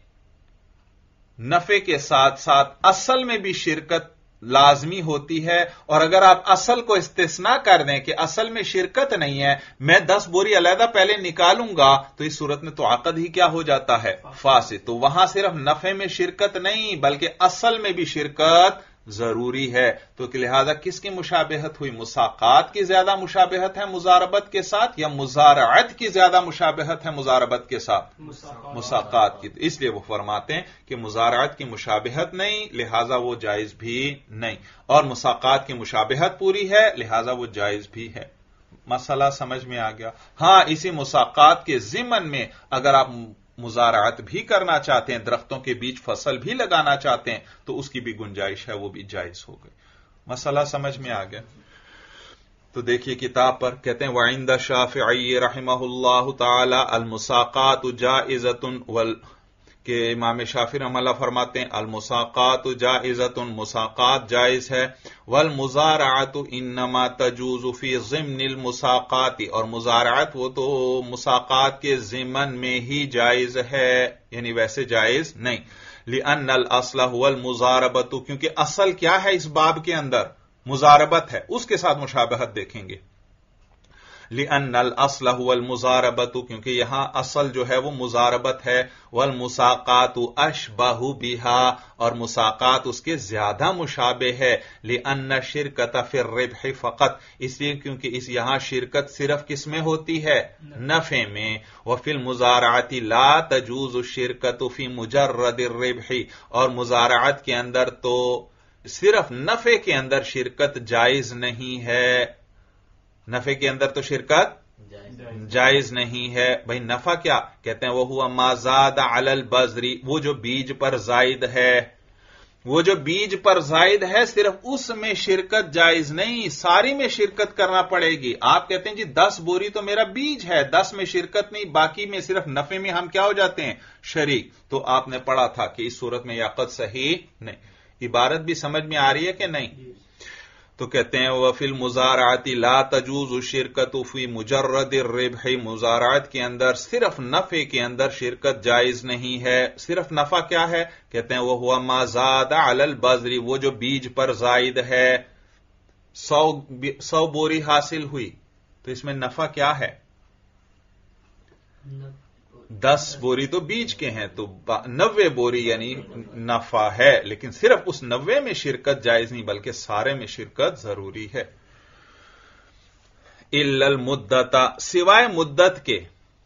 नफे के साथ साथ असल में भी शिरकत लाजमी होती है। और अगर आप असल को इस्तिस्ना कर दें कि असल में शिरकत नहीं है, मैं दस बोरी अलहदा पहले निकालूंगा, तो इस सूरत में तो आकद ही क्या हो जाता है? फासिद। तो वहां सिर्फ नफे में शिरकत नहीं बल्कि असल में भी शिरकत जरूरी है। तो लिहाजा किसकी मुशाबहत हुई? मुसाकात की ज्यादा मुशाबहत है मुजारबत के साथ या मुजारअत की ज्यादा मुशाबहत है मुजारबत के साथ? मुसाकात की। तो इसलिए वो फरमाते हैं कि मुजारअत की मुशाबहत नहीं, लिहाजा वो जायज भी नहीं, और मुसाकात की मुशाबहत पूरी है, लिहाजा वो जायज भी है। मसला समझ में आ गया? हां, इसी मुसाकात के जिमन में अगर आप मुजारअत भी करना चाहते हैं, दरख्तों के बीच फसल भी लगाना चाहते हैं, तो उसकी भी गुंजाइश है, वो भी जायज हो गई। मसला समझ में आ गया? तो देखिए किताब पर कहते हैं वाइंदा शाफिई रहमहुल्लाह ताला अल मुसाकात जाइज़तुन वल के इमाम शाफी रहमतुल्लाह फरमाते हैं अल मुसाकात जाइज़तुन, मुसाकात जायज है, वल मुजारअतु इन्नमा तजूज़ु फी ज़िम्निल मुसाकाती, और मुजारअत वो तो मुसाकात के ज़िमन में ही जायज है, यानी वैसे जायज नहीं। लिअन्नल अस्ल हुवल मुजारबतु, क्योंकि असल क्या है इस बाब के अंदर? मुजारबत है, उसके साथ मुशाबहत देखेंगे। लिअन्नल अस्ल हुवल मुजारबतु, क्योंकि यहां असल जो है वो मुजारबत है। वल मुसाकातु अशबहु बिहा, और मुसाकात उसके ज्यादा मुशाबे है। लिअन्न शिरकत फिर रिब्ह फकत, इसलिए क्योंकि इस यहां शिरकत सिर्फ किस में होती है? नफे में। व फिल मुजारअति ला तजूज़ु शिरकतु फी मुजर्रदिर रिब्ह, और मुजारअत के अंदर तो सिर्फ नफे के अंदर शिरकत जायज नहीं है, नफे के अंदर तो शिरकत जायज नहीं है। भाई नफा क्या कहते हैं? वो हुआ माजाद अलल बजरी, वो जो बीज पर जायद है, वो जो बीज पर जायद है सिर्फ उसमें शिरकत जायज नहीं, सारी में शिरकत करना पड़ेगी। आप कहते हैं जी दस बोरी तो मेरा बीज है, दस में शिरकत नहीं, बाकी में सिर्फ नफे में हम क्या हो जाते हैं? शरीक। तो आपने पढ़ा था कि इस सूरत में याकत सही नहीं। इबारत भी समझ में आ रही है कि नहीं? तो कहते हैं वफिल मुजाराती ला तजूज़ु शिरकतु फी मुजर्रदिर रिब्ह, मुजारात के अंदर सिर्फ नफे के अंदर शिरकत जायज नहीं है। सिर्फ नफा क्या है? कहते हैं वह हुआ माजादा अलल बजरी, वो जो बीज पर जायद है। सौ सौ बोरी हासिल हुई तो इसमें नफा क्या है? दस बोरी तो बीज के हैं, तो नब्बे बोरी यानी नफा है, लेकिन सिर्फ उस नब्बे में शिरकत जायज नहीं बल्कि सारे में शिरकत जरूरी है। इल्लल मुद्दता, सिवाय मुद्दत के।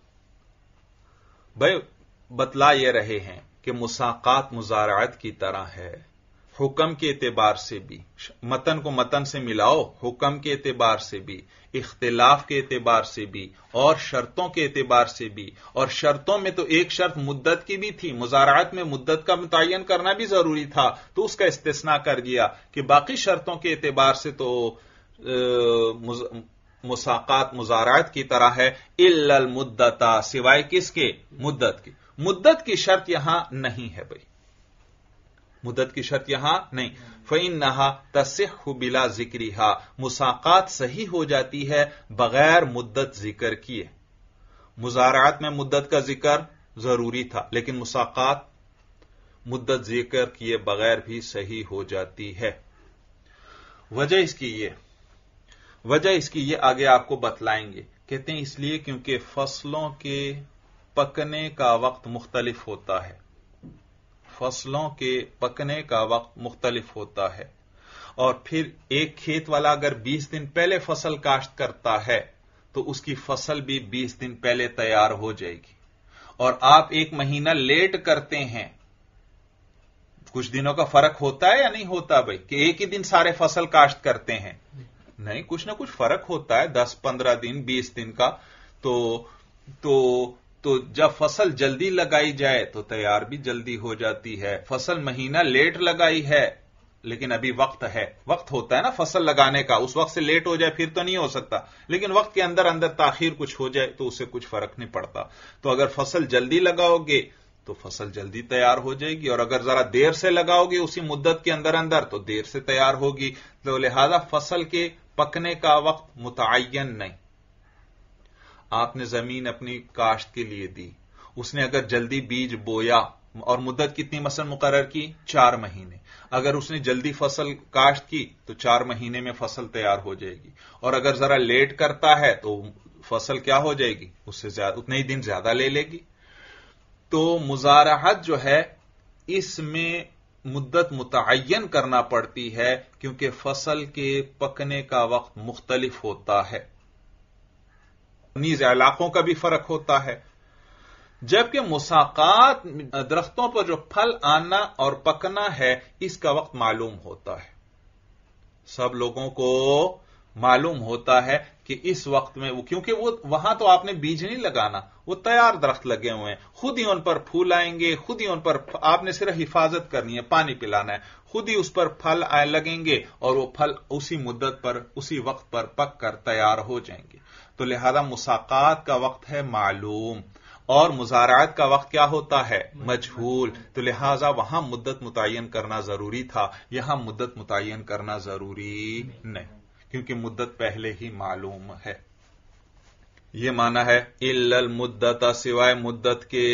भाई बतला ये रहे हैं कि मुसाकात मुजारात की तरह है, हुक्म के एतबार से भी, मतन को मतन से मिलाओ, हुक्म के एतबार से भी, इख्तिलाफ के एतबार से भी, और शर्तों के एतबार से भी। और शर्तों में तो एक शर्त मुद्दत की भी थी, मुजारात में मुद्दत का मुतय्यन करना भी जरूरी था, तो उसका इस्तिस्ना कर दिया कि बाकी शर्तों के एतबार से तो मुसाकात मुजारात की तरह है। इल्लल मुद्दता, सिवाय किसके? मुद्दत की। मुद्दत की शर्त यहां नहीं है भाई, मुद्दत की शर्त यहां नहीं। फ़इन्नहा तसिह्हु बिला ज़िक्रिहा, मुसाकात सही हो जाती है बगैर मुद्दत जिक्र किए। मुजारात में मुद्दत का जिक्र जरूरी था, लेकिन मुसाकात मुद्दत जिक्र किए बगैर भी सही हो जाती है। वजह इसकी ये वजह इसकी ये आगे आपको बतलाएंगे। कहते हैं इसलिए क्योंकि फसलों के पकने का वक्त मुख्तलिफ होता है, फसलों के पकने का वक्त मुख्तलिफ होता है। और फिर एक खेत वाला अगर बीस दिन पहले फसल काश्त करता है तो उसकी फसल भी बीस दिन पहले तैयार हो जाएगी, और आप एक महीना लेट करते हैं, कुछ दिनों का फर्क होता है या नहीं होता भाई? कि एक ही दिन सारे फसल काश्त करते हैं? नहीं, कुछ ना कुछ फर्क होता है, दस पंद्रह दिन बीस दिन का। तो तो तो जब फसल जल्दी लगाई जाए तो तैयार भी जल्दी हो जाती है, फसल महीना लेट लगाई है لیکن ابھی وقت ہے. وقت ہوتا ہے نا فصل لگانے کا, اس وقت سے لیٹ ہو جائے پھر تو نہیں ہو سکتا, لیکن وقت کے اندر اندر تاخیر کچھ ہو جائے تو اس سے کچھ فرق نہیں پڑتا. تو اگر فصل جلدی لگاؤ گے تو فصل جلدی تیار ہو جائے گی, اور اگر ذرا دیر سے لگاؤ گے اسی مدت کے اندر اندر تو دیر سے تیار ہوگی. تو لہذا فصل کے پکنے کا وقت متعین نہیں. آپ نے زمین اپنی کاشت کے لیے دی, اس نے اگر جلدی بیج بویا اور مدت کتنی مثلا مقرر کی, چار مہینے, اگر اس نے جلدی فصل کاشت کی تو چار مہینے میں فصل تیار ہو جائے گی, اور اگر ذرا لیٹ کرتا ہے تو فصل کیا ہو جائے گی, اس سے زیادہ اتنے ہی دن زیادہ لے لے گی. تو مزارعت جو ہے اس میں مدت متعین کرنا پڑتی ہے کیونکہ فصل کے پکنے کا وقت مختلف ہوتا ہے, نیز علاقوں کا بھی فرق ہوتا ہے. جبکہ مساقات درختوں پر جو پھل آنا اور پکنا ہے اس کا وقت معلوم ہوتا ہے. سب لوگوں کو معلوم ہوتا ہے کہ اس وقت میں وہ, کیونکہ وہ وہاں تو آپ نے بیج نہیں لگانا, وہ تیار درخت لگے ہوئے ہیں, خود ہی ان پر پھول آئیں گے, خود ہی ان پر آپ نے صرف حفاظت کرنی ہے, پانی پلانا ہے, خود ہی اس پر پھل آئے لگیں گے اور وہ پھل اسی مدت پر اسی وقت پر پک کر تیار ہو جائیں گے. تو لہذا مساقات کا وقت ہے معلوم اور مزارعت کا وقت کیا ہوتا ہے, مجہول. تو لہذا وہاں مدت متعین کرنا ضروری تھا, یہاں مدت متعین کرنا ضروری نہیں کیونکہ مدت پہلے ہی معلوم ہے. یہ معنی ہے الا المدت, سوائے مدت کے.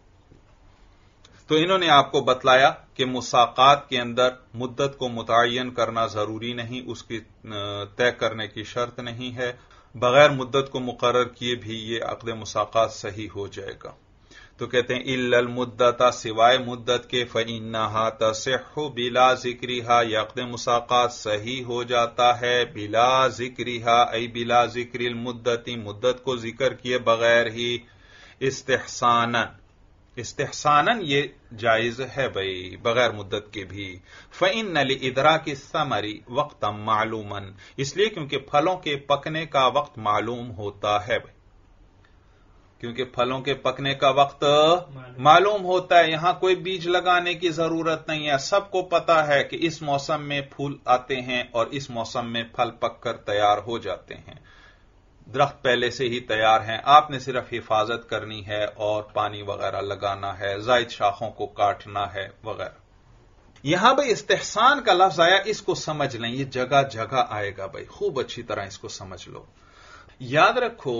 تو انہوں نے آپ کو بتلایا کہ مساقات کے اندر مدت کو متعین کرنا ضروری نہیں, اس کی طے کرنے کی شرط نہیں ہے. بغیر مدت کو مقرر کیے بھی یہ عقد مساقات صحیح ہو جائے گا. تو کہتے ہیں الا المدت, سوائے مدت کے, فإنها تصح بلا ذکرها, یہ عقد مساقات صحیح ہو جاتا ہے بلا ذکرها, ای بلا ذکر المدت, مدت کو ذکر کیے بغیر ہی, استحسانا, استحسانا یہ جائز ہے بھائی بغیر مدت کے بھی. فإن لإدراک الثمر وقتا معلوما, اس لیے کیونکہ پھلوں کے پکنے کا وقت معلوم ہوتا ہے بھائی, کیونکہ پھلوں کے پکنے کا وقت معلوم ہوتا ہے. یہاں کوئی بیج لگانے کی ضرورت نہیں ہے, سب کو پتا ہے کہ اس موسم میں پھول آتے ہیں اور اس موسم میں پھل پک کر تیار ہو جاتے ہیں. درخت پہلے سے ہی تیار ہیں, آپ نے صرف حفاظت کرنی ہے اور پانی وغیرہ لگانا ہے, زائد شاخوں کو کاٹنا ہے وغیرہ. یہاں بھائی استحسان کا لفظ آیا, اس کو سمجھ لیں, یہ جگہ جگہ آئے گا بھائی, خوب اچھی طرح اس کو سمجھ لو. یاد رکھو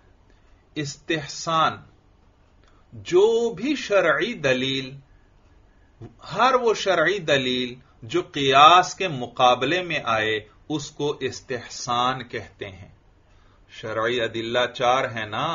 استحسان جو بھی شرعی دلیل, ہر وہ شرعی دلیل جو قیاس کے مقابلے میں آئے اس کو استحسان کہتے ہیں. شرعی ادلہ چار ہیں نا,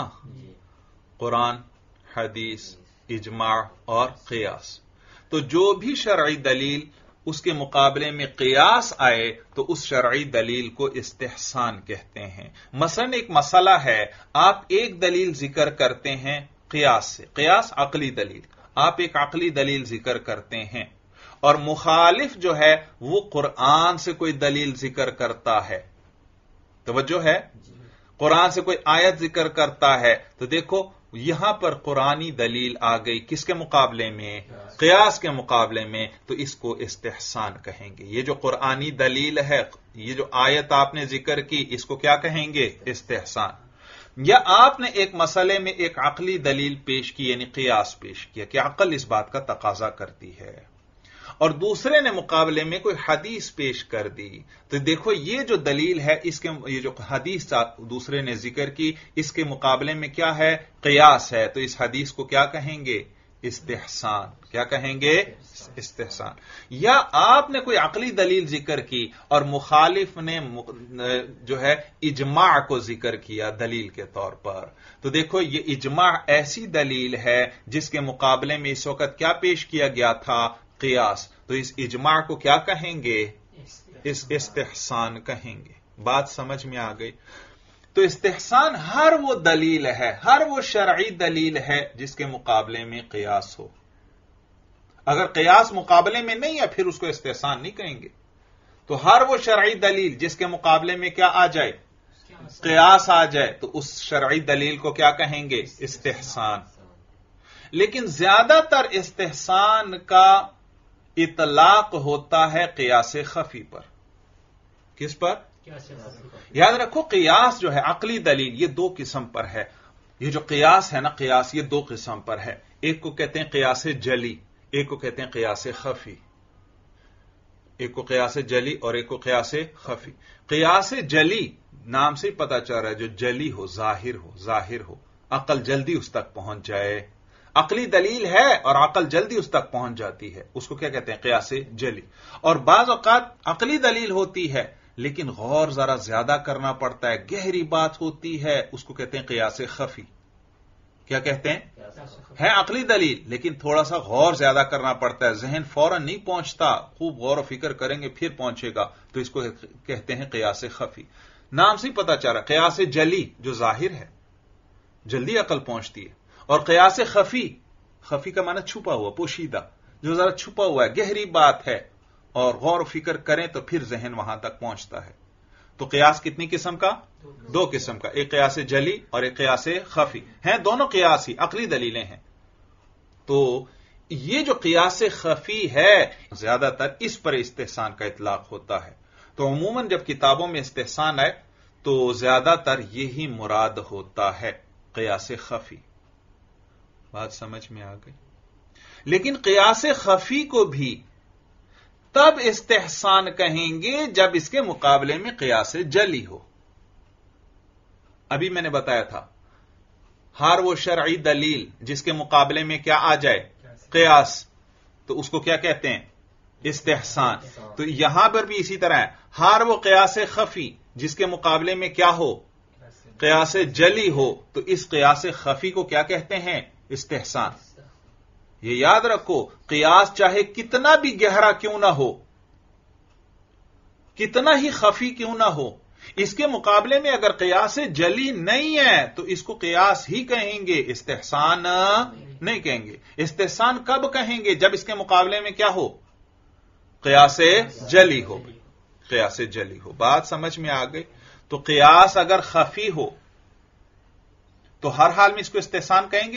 قرآن, حدیث, اجماع اور قیاس. تو جو بھی شرعی دلیل اس کے مقابلے میں قیاس آئے تو اس شرعی دلیل کو استحسان کہتے ہیں. مثلا ایک مسئلہ ہے, آپ ایک دلیل ذکر کرتے ہیں قیاس سے, قیاس عقلی دلیل, آپ ایک عقلی دلیل ذکر کرتے ہیں اور مخالف جو ہے وہ قرآن سے کوئی دلیل ذکر کرتا ہے. توجہ ہے, قرآن سے کوئی آیت ذکر کرتا ہے, تو دیکھو یہاں پر قرآنی دلیل آ گئی کس کے مقابلے میں, قیاس کے مقابلے میں, تو اس کو استحسان کہیں گے. یہ جو قرآنی دلیل ہے, یہ جو آیت آپ نے ذکر کی, اس کو کیا کہیں گے, استحسان. یا آپ نے ایک مسئلے میں ایک عقلی دلیل پیش کی, یعنی قیاس پیش کیا کہ عقل اس بات کا تقاضا کرتی ہے, اور دوسرے نے مقابلے میں کوئی حدیث پیش کر دی, تو دیکھو یہ جو دلیل ہے, اس کے یہ جو حدیث دوسرے نے ذکر کی, اس کے مقابلے میں کیا ہے, قیاس ہے, تو اس حدیث کو کیا کہیں گے, استحسان. کیا کہیں گے, استحسان. یا آپ نے کوئی عقلی دلیل ذکر کی اور مخالف نے جو ہے اجماع کو ذکر کیا دلیل کے طور پر, تو دیکھو یہ اجماع ایسی دلیل ہے جس کے مقابلے میں اس وقت کیا پیش کیا گیا تھا, قیاس, تو اس اجماع کو کیا کہیں گے, اس استحسان کہیں گے. بات سمجھ میں آ گئی. تو استحسان ہر وہ دلیل ہے, ہر وہ شرعی دلیل ہے جس کے مقابلے میں قیاس ہو. اگر قیاس مقابلے میں نہیں ہے پھر اس کو استحسان نہیں کہیں گے. تو ہر وہ شرعی دلیل جس کے مقابلے میں کیا آ جائے, قیاس آ جائے, تو اس شرعی دلیل کو کیا کہیں گے, استحسان. لیکن زیادہ تر استحسان کا اطلاق ہوتا ہے قیاس خفی پر. کس پر؟ یاد رکھو قیاس جو ہے عقلی دلیل یہ دو قسم پر ہے. یہ جو قیاس ہے نا قیاس یہ دو قسم پر ہے. ایک کو کہتے ہیں قیاس جلی، ایک کو کہتے ہیں قیاس خفی. ایک کو قیاس جلی اور ایک کو قیاس خفی. قیاس جلی نام سے ہی پتا چل رہا ہے جو جلی ہو، ظاہر ہو، ظاہر ہو، عقل جلدی اس تک پہنچ جائے. عقلی دلیل ہے اور عقل جلدی اس تک پہنچ جاتی ہے، اس کو کیا کہتے ہیں؟ قیاس جلی. اور بعض اوقات عقلی دلیل ہوتی ہے لیکن غور ذرا زیادہ کرنا پڑتا ہے، گہری بات ہوتی ہے، اس کو کہتے ہیں قیاس خفی. کیا کہتے ہیں؟ ہے عقلی دلیل لیکن تھوڑا سا غور زیادہ کرنا پڑتا ہے، ذہن فوراً نہیں پہنچتا، خوب غور و فکر کریں گے پھر پہنچے گا، تو اس کو کہتے ہیں قیاس خفی. نام سے پتا چل رہا قیاس جلی جو ظاہر ہے، جلدی عقل پہنچتی ہے، اور قیاس خفی، خفی کا معنی چھپا ہوا، پوشیدہ، جو ذرا چھپا ہوا ہے، گہری بات ہے اور غور و فکر کریں تو پھر ذہن وہاں تک پہنچتا ہے. تو قیاس کتنی قسم کا؟ دو قسم کا، ایک قیاس جلی اور ایک قیاس خفی ہیں. دونوں قیاس ہی عقلی دلیلیں ہیں. تو یہ جو قیاس خفی ہے زیادہ تر اس پر استحسان کا اطلاق ہوتا ہے. تو عموماً جب کتابوں میں استحسان آئے تو زیادہ تر یہی مراد ہوتا ہے، قیاس خفی. بات سمجھ میں آ گئی؟ لیکن قیاس خفی کو بھی تب استحسان کہیں گے جب اس کے مقابلے میں قیاس جلی ہو. ابھی میں نے بتایا تھا ہر وہ شرعی دلیل جس کے مقابلے میں کیا آ جائے؟ قیاس، تو اس کو کیا کہتے ہیں؟ استحسان. تو یہاں پر بھی اسی طرح ہے، ہر وہ قیاس خفی جس کے مقابلے میں کیا ہو؟ قیاس جلی ہو، تو اس قیاس خفی کو کیا کہتے ہیں؟ استحسان. یہ یاد رکھو قیاس چاہے کتنا بھی گہرا کیوں نہ ہو، کتنا ہی خفی کیوں نہ ہو، اس کے مقابلے میں اگر قیاس جلی نہیں ہے تو اس کو قیاس ہی کہیں گے، استحسان نہیں کہیں گے. استحسان کب کہیں گے؟ جب اس کے مقابلے میں کیا ہو؟ قیاس جلی ہو. قیاس جلی ہو. بات سمجھ میں آ گئی؟ تو قیاس اگر خفی ہو تو ہر حال میں اس کو استحسان کہیں گے؟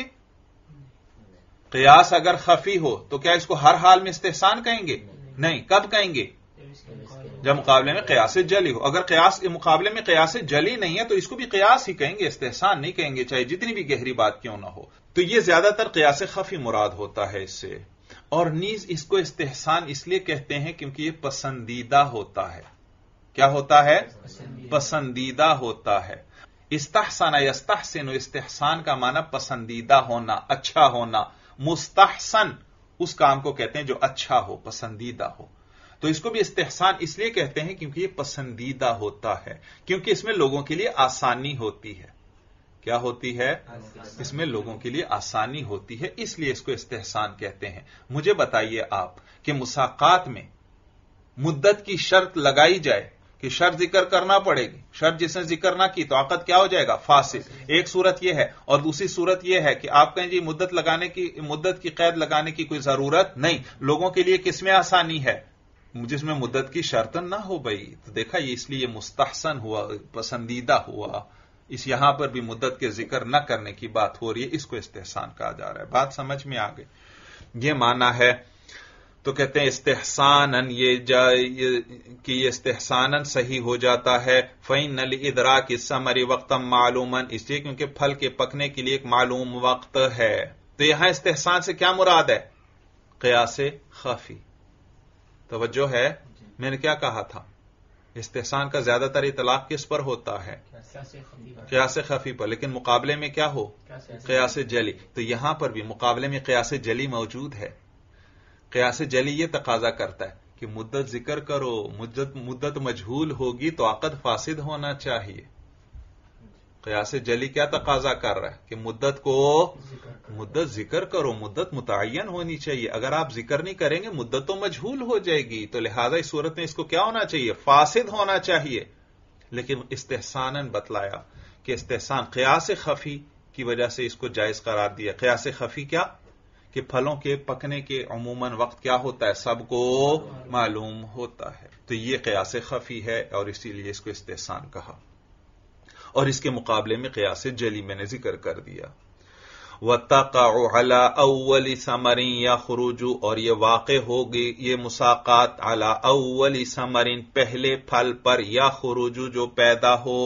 قیاس اگر خفی ہو تو کیا اس کو ہر حال میں استحسان کہیں گے؟ نہیں. کب کہیں گے؟ جب مقابلے میں قیاس جلی ہو. اگر قیاس کے مقابلے میں قیاس جلی نہیں ہے تو اس کو بھی قیاس ہی کہیں گے، استحسان نہیں کہیں گے، چاہے جتنی بھی گہری بات کیوں نہ ہو. تو یہ زیادہ تر قیاس خفی مراد ہوتا ہے اس سے. اور نیز اس کو استحسان اس لیے کہتے ہیں کیونکہ یہ پسندیدہ ہوتا ہے. کیا ہوتا ہے؟ پسندیدہ ہوتا ہے. استحسن یستحسن، استحسان کا معنی پسندیدہ ہونا، اچھا ہونا. مستحسن اس کام کو کہتے ہیں جو اچھا ہو، پسندیدہ ہو. تو اس کو بھی استحسان اس لیے کہتے ہیں کیونکہ یہ پسندیدہ ہوتا ہے، کیونکہ اس میں لوگوں کے لیے آسانی ہوتی ہے. کیا ہوتی ہے؟ اس میں لوگوں کے لیے آسانی ہوتی ہے، اس لیے اس کو استحسان کہتے ہیں. مجھے بتائیے آپ کہ مساقات میں مدت کی شرط لگائی جائے کہ شرط ذکر کرنا پڑے گی، شرط جس نے ذکر نہ کی تو عقد کیا ہو جائے گا؟ فاسد. ایک صورت یہ ہے، اور دوسری صورت یہ ہے کہ آپ کہیں جی مدت لگانے کی مدت کی قید لگانے کی کوئی ضرورت نہیں، لوگوں کے لیے کس میں آسانی ہے؟ جس میں مدت کی شرط نہ ہو. بھائی تو دیکھا یہ اس لیے مستحسن ہوا، پسندیدہ ہوا. اس یہاں پر بھی مدت کے ذکر نہ کرنے کی بات ہو رہی ہے، اس کو استحسان کہا جا رہا ہے. بات سمجھ میں آ گئی؟ یہ معنی ہے. تو کہتے ہیں استحسانن، یہ کہ یہ استحسانن صحیح ہو جاتا ہے. فَإِنَّ لِإِدْرَاكِ الثَّمَرِ وَقْتًا مَعْلُومًا، اس لیے کیونکہ پھل کے پکنے کے لیے ایک معلوم وقت ہے. تو یہاں استحسان سے کیا مراد ہے؟ قیاس خفی. توجہ ہے؟ میں نے کیا کہا تھا؟ استحسان کا زیادہ تر اطلاق کس پر ہوتا ہے؟ قیاس خفی پر. لیکن مقابلے میں کیا ہو؟ قیاس جلی. تو یہاں پر بھی مقابلے میں قیاس جلی موجود ہے. قیاس جلی یہ تقاضا کرتا ہے کہ مدت ذکر کرو، مدت مدت مجہول ہوگی تو عقد فاسد ہونا چاہیے. قیاس جلی کیا تقاضا کر رہا ہے کہ مدت کو مدت ذکر کرو، مدت متعین ہونی چاہیے. اگر آپ ذکر نہیں کریں گے مدت تو مجہول ہو جائے گی، تو لہذا اس صورت میں اس کو کیا ہونا چاہیے؟ فاسد ہونا چاہیے. لیکن استحساناً بتلایا کہ استحسان قیاس خفی کی وجہ سے اس کو جائز قرار دیا. قیاس خفی کیا؟ کہ پھلوں کے پکنے کے عموماً وقت کیا ہوتا ہے؟ سب کو معلوم ہوتا ہے. تو یہ قیاس خفی ہے اور اسی لیے اس کو استحسان کہا. اور اس کے مقابلے میں قیاس جلی میں نے ذکر کر دیا. وَتَقَعُ عَلَىٰ أَوَّلِ ثَمَرٍ يَخْرُجُ، اور یہ واقع ہوگی یہ مساقات عَلَىٰ أَوَّلِ ثَمَرٍ پہلے پھل پر، یخرج جو پیدا ہو۔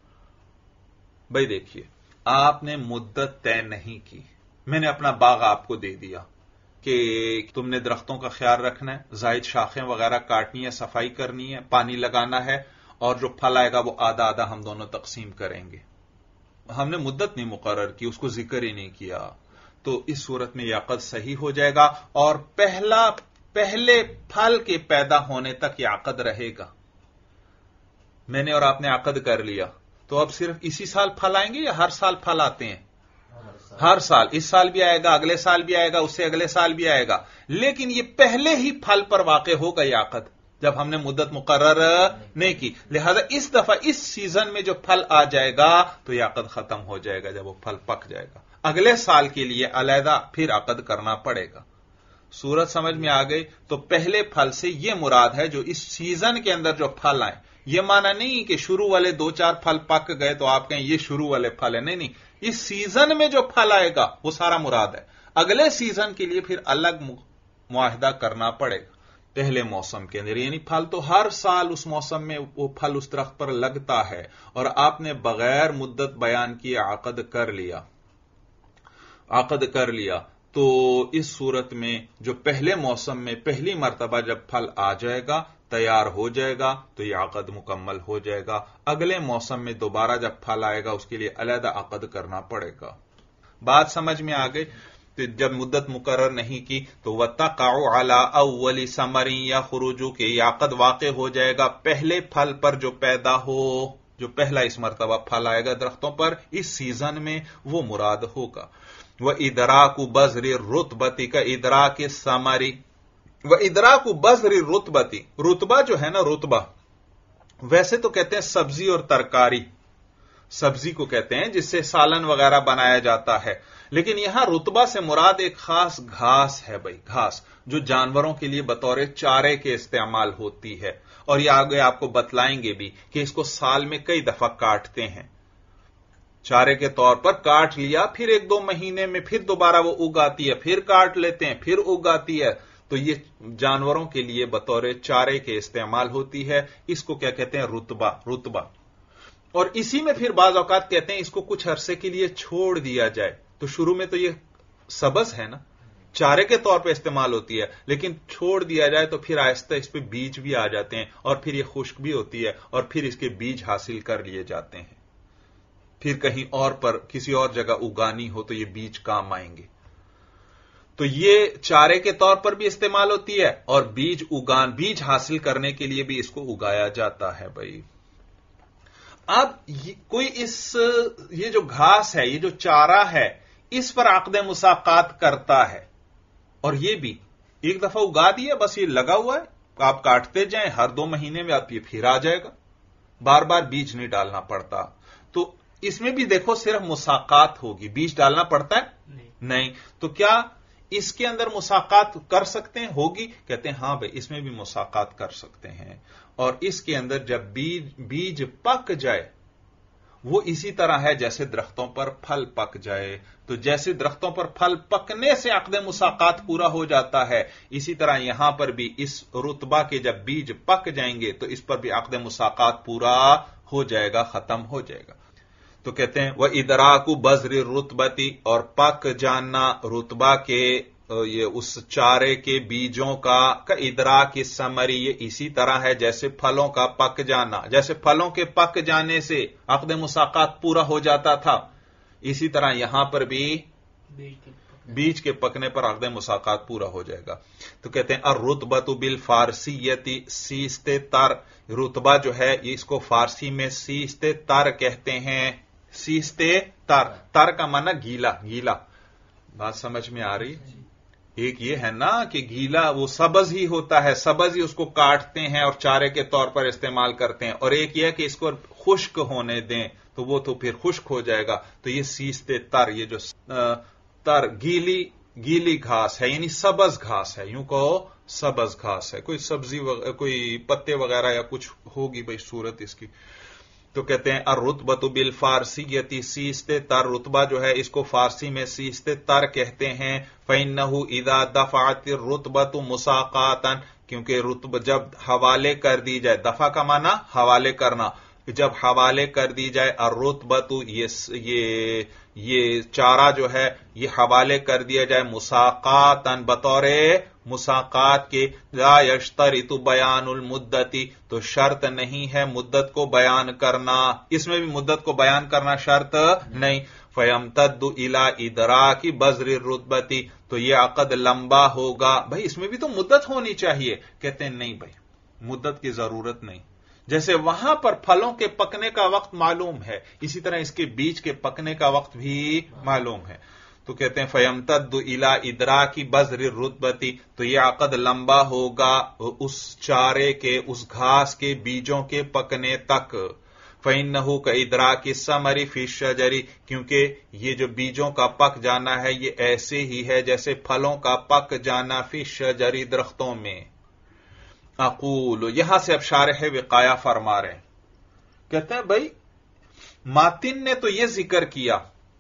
بھائی دیکھیے، آپ نے مدت طے نہیں کی، میں نے اپنا باغ آپ کو دے دیا کہ تم نے درختوں کا خیال رکھنا ہے، زائد شاخیں وغیرہ کاٹنی ہے، صفائی کرنی ہے، پانی لگانا ہے، اور جو پھل آئے گا وہ آدھا آدھا ہم دونوں تقسیم کریں گے۔ ہم نے مدت نہیں مقرر کی، اس کو ذکر ہی نہیں کیا، تو اس صورت میں یہ عقد صحیح ہو جائے گا، اور پہلا پہلے پھل کے پیدا ہونے تک یہ عقد رہے گا۔ میں نے اور آپ نے عقد کر لیا، تو اب صرف اسی سال پھل آئیں گے یا ہر سال پھل آتے ہیں؟ ہر سال، اس سال بھی آئے گا، اگلے سال بھی آئے گا، اس سے اگلے سال بھی آئے گا، لیکن یہ پہلے ہی پھل پر واقع ہوگا یہ عقد، جب ہم نے مدت مقرر نہیں کی۔ لہذا اس دفعہ اس سیزن میں جو پھل آ جائے گا تو یہ عقد ختم ہو جائے گا جب وہ پھل پک جائے گا، اگلے سال کے لیے علیحدہ پھر عقد کرنا پڑے گا۔ صورت سمجھ میں آ گئی؟ تو پہلے پھل سے یہ مراد ہے جو اس سیزن کے اندر جو پھل آئیں، یہ معنی نہیں کہ شروع والے دو چار پھل پک گئے تو آپ کہیں یہ شروع والے پھل ہیں، نہیں نہیں، اس سیزن میں جو پھل آئے گا وہ سارا مراد ہے، اگلے سیزن کے لیے پھر الگ معاہدہ کرنا پڑے گا پہلے موسم کے اندر، یعنی پھل تو ہر سال اس موسم میں وہ پھل اس درخت پر لگتا ہے، اور آپ نے بغیر مدت بیان کیے عقد کر لیا عقد کر لیا تو اس صورت میں جو پہلے موسم میں پہلی مرتبہ جب پھل آ جائے گا، تیار ہو جائے گا، تو یہ عقد مکمل ہو جائے گا۔ اگلے موسم میں دوبارہ جب پھل آئے گا اس کے لیے علیحدہ عقد کرنا پڑے گا۔ بات سمجھ میں آ گئی؟ جب مدت مقرر نہیں کی تو وَتَقَعُ عَلَىٰ أَوَّلِ ثَمَرٍ يَخْرُجُ کہ یہ عقد واقع ہو جائے گا پہلے پھل پر جو پیدا ہو، جو پہلا اس مرتبہ پھل آئے گا درختوں پر اس سیزن میں، وہ مراد ہوگا۔ وَإِدْرَاكُ بَذْرِ الرُّطْبَةِ كَإِدْرَاكِ الثَّمَرِ، وَإِدْرَاكُ بَذْرِ الرُّطْبَةِ، رتبہ جو ہے نا، رتبہ ویسے تو کہتے ہیں سبزی اور ترکاری، سبزی کو کہتے ہیں جس سے سالن وغیرہ بنایا جاتا ہے، لیکن یہاں رتبہ سے مراد ایک خاص گھاس ہے، بھائی گھاس جو جانوروں کے لیے بطور چارے کے استعمال ہوتی ہے، اور یہ آگے آپ کو بتلائیں گے بھی کہ اس کو سال میں کئی دفعہ کاٹتے ہیں، چارے کے طور پر کاٹ لیا، پھر ایک دو مہینے میں پھر دوبارہ وہ اگاتی ہے، پھر کاٹ لیتے ہیں، پھر اگاتی ہے، تو یہ جانوروں کے لیے بطور چارے کے استعمال ہوتی ہے، اس کو کیا کہتے ہیں؟ رتبہ رتبہ اور اسی میں پھر بعض اوقات کہتے ہیں اس کو کچھ عرصے کے لیے چھوڑ دیا جائے، تو شروع میں تو یہ سبز ہے نا، چارے کے طور پہ استعمال ہوتی ہے، لیکن چھوڑ دیا جائے تو پھر آہستہ اس پہ بیج بھی آ جاتے ہیں، اور پھر یہ خشک بھی ہوتی ہے، اور پھر اس کے بیج حاصل کر لیے جاتے ہیں، پھر کہیں اور پر کسی اور جگہ اگانی ہو تو یہ بیج کام آئیں گے۔ تو یہ چارے کے طور پر بھی استعمال ہوتی ہے، اور بیج اگان بیج حاصل کرنے کے لیے بھی اس کو اگایا جاتا ہے۔ بھائی اب کوئی اس یہ جو گھاس ہے، یہ جو چارہ ہے، اس پر عقد مساقات کرتا ہے، اور یہ بھی ایک دفعہ اگا دیا، بس یہ لگا ہوا ہے، آپ کاٹتے جائیں، ہر دو مہینے میں آپ یہ پھر آ جائے گا، بار بار بیج نہیں ڈالنا پڑتا۔ تو اس میں بھی دیکھو صرف مساقات ہوگی، بیج ڈالنا پڑتا ہے نہیں، تو کیا اس کے اندر مساقات کر سکتے ہیں؟ ہوگی؟ کہتے ہیں ہاں بھائی اس میں بھی مساقات کر سکتے ہیں، اور اس کے اندر جب بیج بیج پک جائے وہ اسی طرح ہے جیسے درختوں پر پھل پک جائے، تو جیسے درختوں پر پھل پکنے سے عقد مساقات پورا ہو جاتا ہے، اسی طرح یہاں پر بھی اس رتبہ کے جب بیج پک جائیں گے تو اس پر بھی عقد مساقات پورا ہو جائے گا، ختم ہو جائے گا۔ تو کہتے ہیں وہ ادراک بذر رتبتی، اور پک جاننا رتبہ کے یہ اس چارے کے بیجوں کا، کا ادراک ثمری، یہ اسی طرح ہے جیسے پھلوں کا پک جانا، جیسے پھلوں کے پک جانے سے عقد مساقات پورا ہو جاتا تھا، اسی طرح یہاں پر بھی بیج کے پکنے پر عقد مساقات پورا ہو جائے گا۔ تو کہتے ہیں الرتبۃ بالفارسیتی سیست تر، رتبہ جو ہے اس کو فارسی میں سیست تر کہتے ہیں، سیست تر، تر کا معنی گیلا، گیلا، بات سمجھ میں آ رہی؟ ایک یہ ہے نا کہ گیلا وہ سبز ہی ہوتا ہے، سبز ہی اس کو کاٹتے ہیں اور چارے کے طور پر استعمال کرتے ہیں، اور ایک یہ کہ اس کو خشک ہونے دیں تو وہ تو پھر خشک ہو جائے گا، تو یہ سیست تر، یہ جو تر گیلی گیلی گھاس ہے، یعنی سبز گھاس ہے، یوں کہو سبز گھاس ہے، کوئی سبزی وغیرہ کوئی پتے وغیرہ یا کچھ ہوگی بھائی صورت اس کی، تو کہتے ہیں الرتبۃ بالفارسیۃ سیستے تر، رتبہ جو ہے اس کو فارسی میں سیستے تر کہتے ہیں. فإنه اذا دفعت الرتبۃ مساقاتا، کیونکہ رتبہ جب حوالے کر دی جائے، دفع کا معنی حوالے کرنا، جب حوالے کر دی جائے الرتبۃ یہ یہ یہ چارہ جو ہے یہ حوالے کر دیا جائے مساقاتا بطور مساقات کے، لا یشترط بیان المدتی، تو شرط نہیں ہے مدت کو بیان کرنا، اس میں بھی مدت کو بیان کرنا شرط نہیں. فیمتد الی ادراک بذر الرتبۃ، تو یہ عقد لمبا ہوگا. بھائی اس میں بھی تو مدت ہونی چاہیے. کہتے ہیں نہیں بھائی مدت کی ضرورت نہیں. جیسے وہاں پر پھلوں کے پکنے کا وقت معلوم ہے، اسی طرح اس کے بیج کے پکنے کا وقت بھی معلوم ہے. تو کہتے ہیں فیمتد الی ادراک بذر الرتبۃ، تو یہ عقد لمبا ہوگا اس چارے کے، اس گھاس کے بیجوں کے پکنے تک. فإنه كإدراك الثمر في الشجر، کیونکہ یہ جو بیجوں کا پک جانا ہے یہ ایسے ہی ہے جیسے پھلوں کا پک جانا فی الشجر درختوں میں. اقول، یہاں سے اب شارح وقایہ فرما رہے ہیں، کہتے ہیں بھائی ماتن نے تو یہ ذکر کیا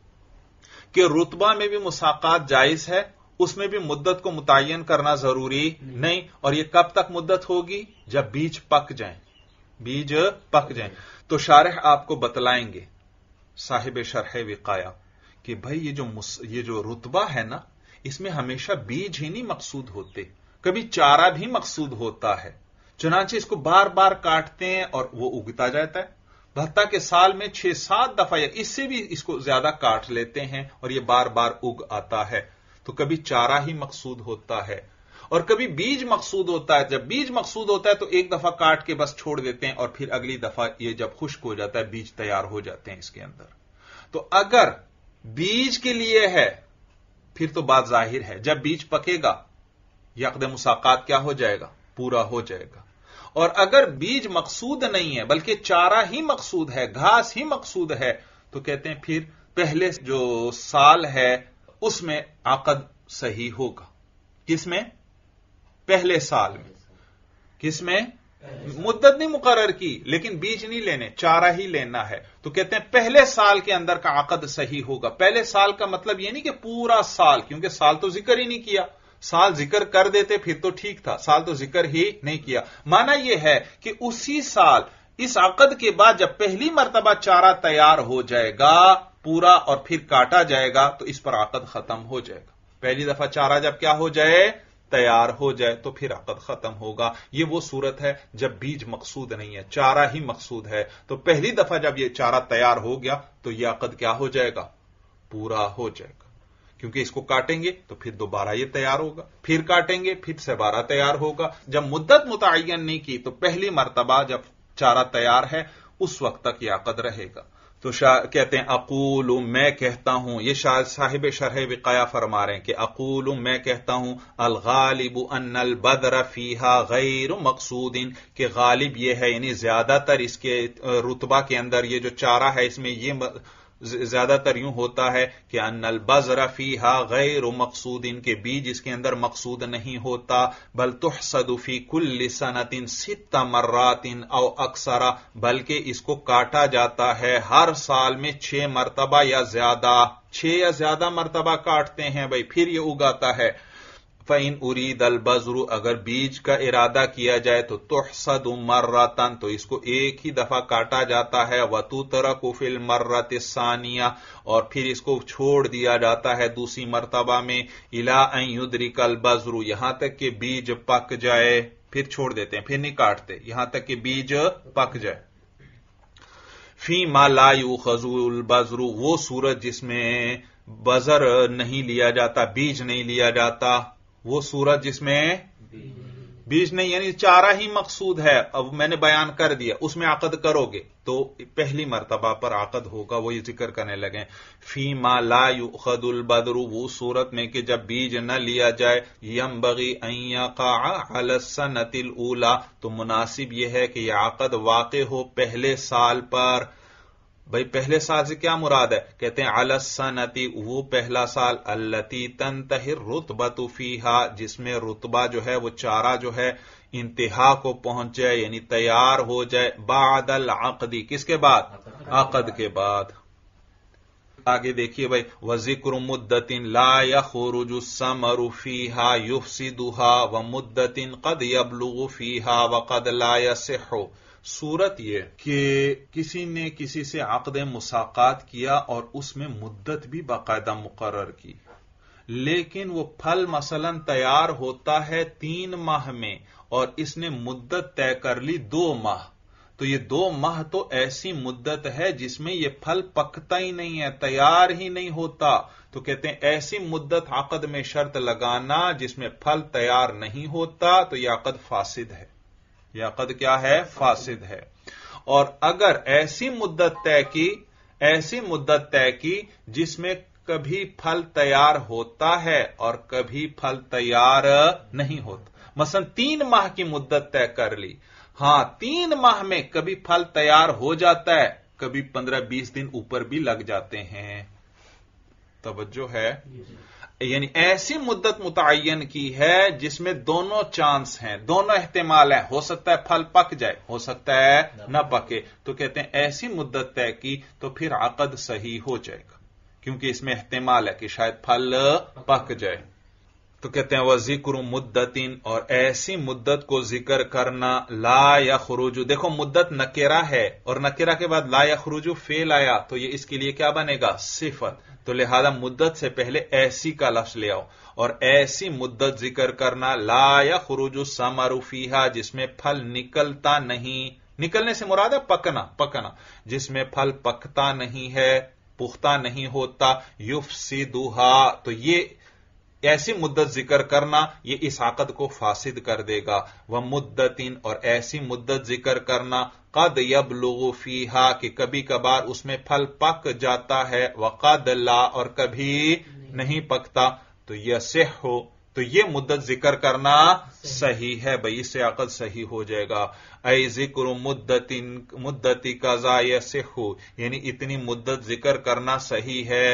کہ رتبہ میں بھی مساقات جائز ہے، اس میں بھی مدت کو متعین کرنا ضروری نہیں. اور یہ کب تک مدت ہوگی؟ جب بیج پک جائیں، بیج پک جائیں. تو شارح آپ کو بتلائیں گے صاحب شرح وقایہ کہ بھائی یہ جو مس... یہ جو رتبہ ہے نا، اس میں ہمیشہ بیج ہی نہیں مقصود ہوتے، کبھی چارہ بھی مقصود ہوتا ہے. چنانچہ اس کو بار بار کاٹتے ہیں اور وہ اگتا جاتا ہے، حتیٰ کہ سال میں چھ سات دفعہ یا اس سے بھی اس کو زیادہ کاٹ لیتے ہیں اور یہ بار بار اگ آتا ہے. تو کبھی چارہ ہی مقصود ہوتا ہے اور کبھی بیج مقصود ہوتا ہے. جب بیج مقصود ہوتا ہے تو ایک دفعہ کاٹ کے بس چھوڑ دیتے ہیں اور پھر اگلی دفعہ یہ جب خشک ہو جاتا ہے بیج تیار ہو جاتے ہیں اس کے اندر. تو اگر بیج کے لیے ہے پھر تو بات ظاہر ہے، جب بیج پکے گا یہ عقد مساقات کیا ہو جائے گا؟ پورا ہو جائے گا. اور اگر بیج مقصود نہیں ہے بلکہ چارہ ہی مقصود ہے، گھاس ہی مقصود ہے، تو کہتے ہیں پھر پہلے جو سال ہے اس میں عقد صحیح ہوگا. کس میں؟ پہلے سال میں. کس میں؟ مدت نہیں مقرر کی لیکن بیج نہیں لینے، چارہ ہی لینا ہے. تو کہتے ہیں پہلے سال کے اندر کا عقد صحیح ہوگا. پہلے سال کا مطلب یہ نہیں کہ پورا سال، کیونکہ سال تو ذکر ہی نہیں کیا. سال ذکر کر دیتے پھر تو ٹھیک تھا، سال تو ذکر ہی نہیں کیا. معنی یہ ہے کہ اسی سال اس عقد کے بعد جب پہلی مرتبہ چارہ تیار ہو جائے گا پورا اور پھر کاٹا جائے گا تو اس پر عقد ختم ہو جائے گا. پہلی دفعہ چارہ جب کیا ہو جائے؟ تیار ہو جائے تو پھر عقد ختم ہوگا. یہ وہ صورت ہے جب بیج مقصود نہیں ہے، چارہ ہی مقصود ہے. تو پہلی دفعہ جب یہ چارہ تیار ہو گیا تو یہ عقد کیا ہو جائے گا؟ پورا ہو جائے گا. کیونکہ اس کو کاٹیں گے تو پھر دوبارہ یہ تیار ہوگا، پھر کاٹیں گے پھر دوبارہ تیار ہوگا. جب مدت متعین نہیں کی تو پہلی مرتبہ جب چارہ تیار ہے اس وقت تک یہ عقد رہے گا. تو کہتے ہیں اقول، میں کہتا ہوں، یہ صاحب شرح وقایہ فرما رہے ہیں کہ اقول، میں کہتا ہوں، الغالب ان البذر فیہا غیر مقصود، کہ غالب یہ ہے یعنی زیادہ تر اس کے رتبہ کے اندر یہ جو چارہ ہے اس میں یہ زیادہ تر یوں ہوتا ہے کہ ان البذر فیہا غیر مقصود، ان کے بیج اس کے اندر مقصود نہیں ہوتا. بل تحصد فی کل سنۃ ست مرات او اکثر، بلکہ اس کو کاٹا جاتا ہے ہر سال میں چھ مرتبہ یا زیادہ، چھ یا زیادہ مرتبہ کاٹتے ہیں بھائی پھر یہ اگاتا ہے. فَإِنْ أُرِيدَ الْبَذْرُ، اگر بیج کا ارادہ کیا جائے تو تحصد مرتن، تو اس کو ایک ہی دفعہ کاٹا جاتا ہے. وَتُتْرَكُ فِي الْمَرَّةِ الثَّانِيَةِ، اور پھر اس کو چھوڑ دیا جاتا ہے دوسری مرتبہ میں. إِلَىٰ أَنْ يُدْرِكَ الْبَذْرُ، یہاں تک کہ بیج پک جائے، پھر چھوڑ دیتے ہیں، پھر نہیں کاٹتے، یہاں تک کہ بیج پک جائے. فی ما لا یؤخذ البذر، وہ صورت جس میں بذر نہیں لیا جاتا، بیج نہیں لیا جاتا، وہ صورت جس میں بیج نہیں یعنی چارہ ہی مقصود ہے. اب میں نے بیان کر دیا، اس میں عقد کرو گے تو پہلی مرتبہ پر عقد ہوگا. وہ یہ ذکر کرنے لگے فی ما لا یؤخذ البذر، وہ صورت میں کہ جب بیج نہ لیا جائے. ینبغی ان یقع علی السنۃ الاولی، تو مناسب یہ ہے کہ یہ عقد واقع ہو پہلے سال پر. بھائی پہلے سال سے کیا مراد ہے؟ کہتے ہیں علی السنۃ، وہ پہلا سال، التی تنتہی الرتبۃ فیہا، جس میں رتبہ جو ہے وہ چارہ جو ہے انتہا کو پہنچ جائے یعنی تیار ہو جائے بعد العقدی، کس کے بعد؟ عقد کے بعد۔ آگے دیکھیے بھائی، وذکر مدت لا یخرج الثمر فیہا یفسدھا ومدت قد یبلغ فیہا وقد لا یصح۔ صورت یہ کہ کسی نے کسی سے عقد مساقات کیا اور اس میں مدت بھی باقاعدہ مقرر کی، لیکن وہ پھل مثلا تیار ہوتا ہے تین ماہ میں اور اس نے مدت طے کر لی دو ماہ، تو یہ دو ماہ تو ایسی مدت ہے جس میں یہ پھل پکتا ہی نہیں ہے، تیار ہی نہیں ہوتا، تو کہتے ہیں ایسی مدت عقد میں شرط لگانا جس میں پھل تیار نہیں ہوتا تو یہ عقد فاسد ہے، یہ عقد کیا ہے؟ فاسد ہے۔ اور اگر ایسی مدت طے کی ایسی مدت طے کی جس میں کبھی پھل تیار ہوتا ہے اور کبھی پھل تیار نہیں ہوتا، مثلا تین ماہ کی مدت طے کر لی، ہاں تین ماہ میں کبھی پھل تیار ہو جاتا ہے، کبھی پندرہ بیس دن اوپر بھی لگ جاتے ہیں، توجہ ہے؟ یعنی ایسی مدت متعین کی ہے جس میں دونوں چانس ہیں، دونوں احتمال ہیں، ہو سکتا ہے پھل پک جائے، ہو سکتا ہے نہ پکے، تو کہتے ہیں ایسی مدت طے کی تو پھر عقد صحیح ہو جائے گا، کیونکہ اس میں احتمال ہے کہ شاید پھل پک جائے۔ تو کہتے ہیں وذکر مدت، اور ایسی مدت کو ذکر کرنا لا یخرج، دیکھو مدت نکرہ ہے اور نکرہ کے بعد لا یخرج فعل آیا تو یہ اس کے لیے کیا بنے گا؟ صفت، تو لہذا مدت سے پہلے ایسی کا لفظ لے آؤ، اور ایسی مدت ذکر کرنا لا یخرج الثمر فیہا جس میں پھل نکلتا نہیں، نکلنے سے مراد ہے پکنا، پکنا جس میں پھل پکتا نہیں ہے، پختہ نہیں ہوتا، یفسدھا، تو یہ ایسی مدت ذکر کرنا یہ اس عقد کو فاسد کر دے گا، ومدت، اور ایسی مدت ذکر کرنا قد یبلغ فیہا کہ کبھی کبھار اس میں پھل پک جاتا ہے، وقد لا، اور کبھی نہیں پکتا، تو یصح، تو یہ مدت ذکر کرنا صحیح ہے بھئی، اس سے عقد صحیح ہو جائے گا۔ اے ذکر مدت مدتی قضا یصح، یعنی اتنی مدت ذکر کرنا صحیح ہے۔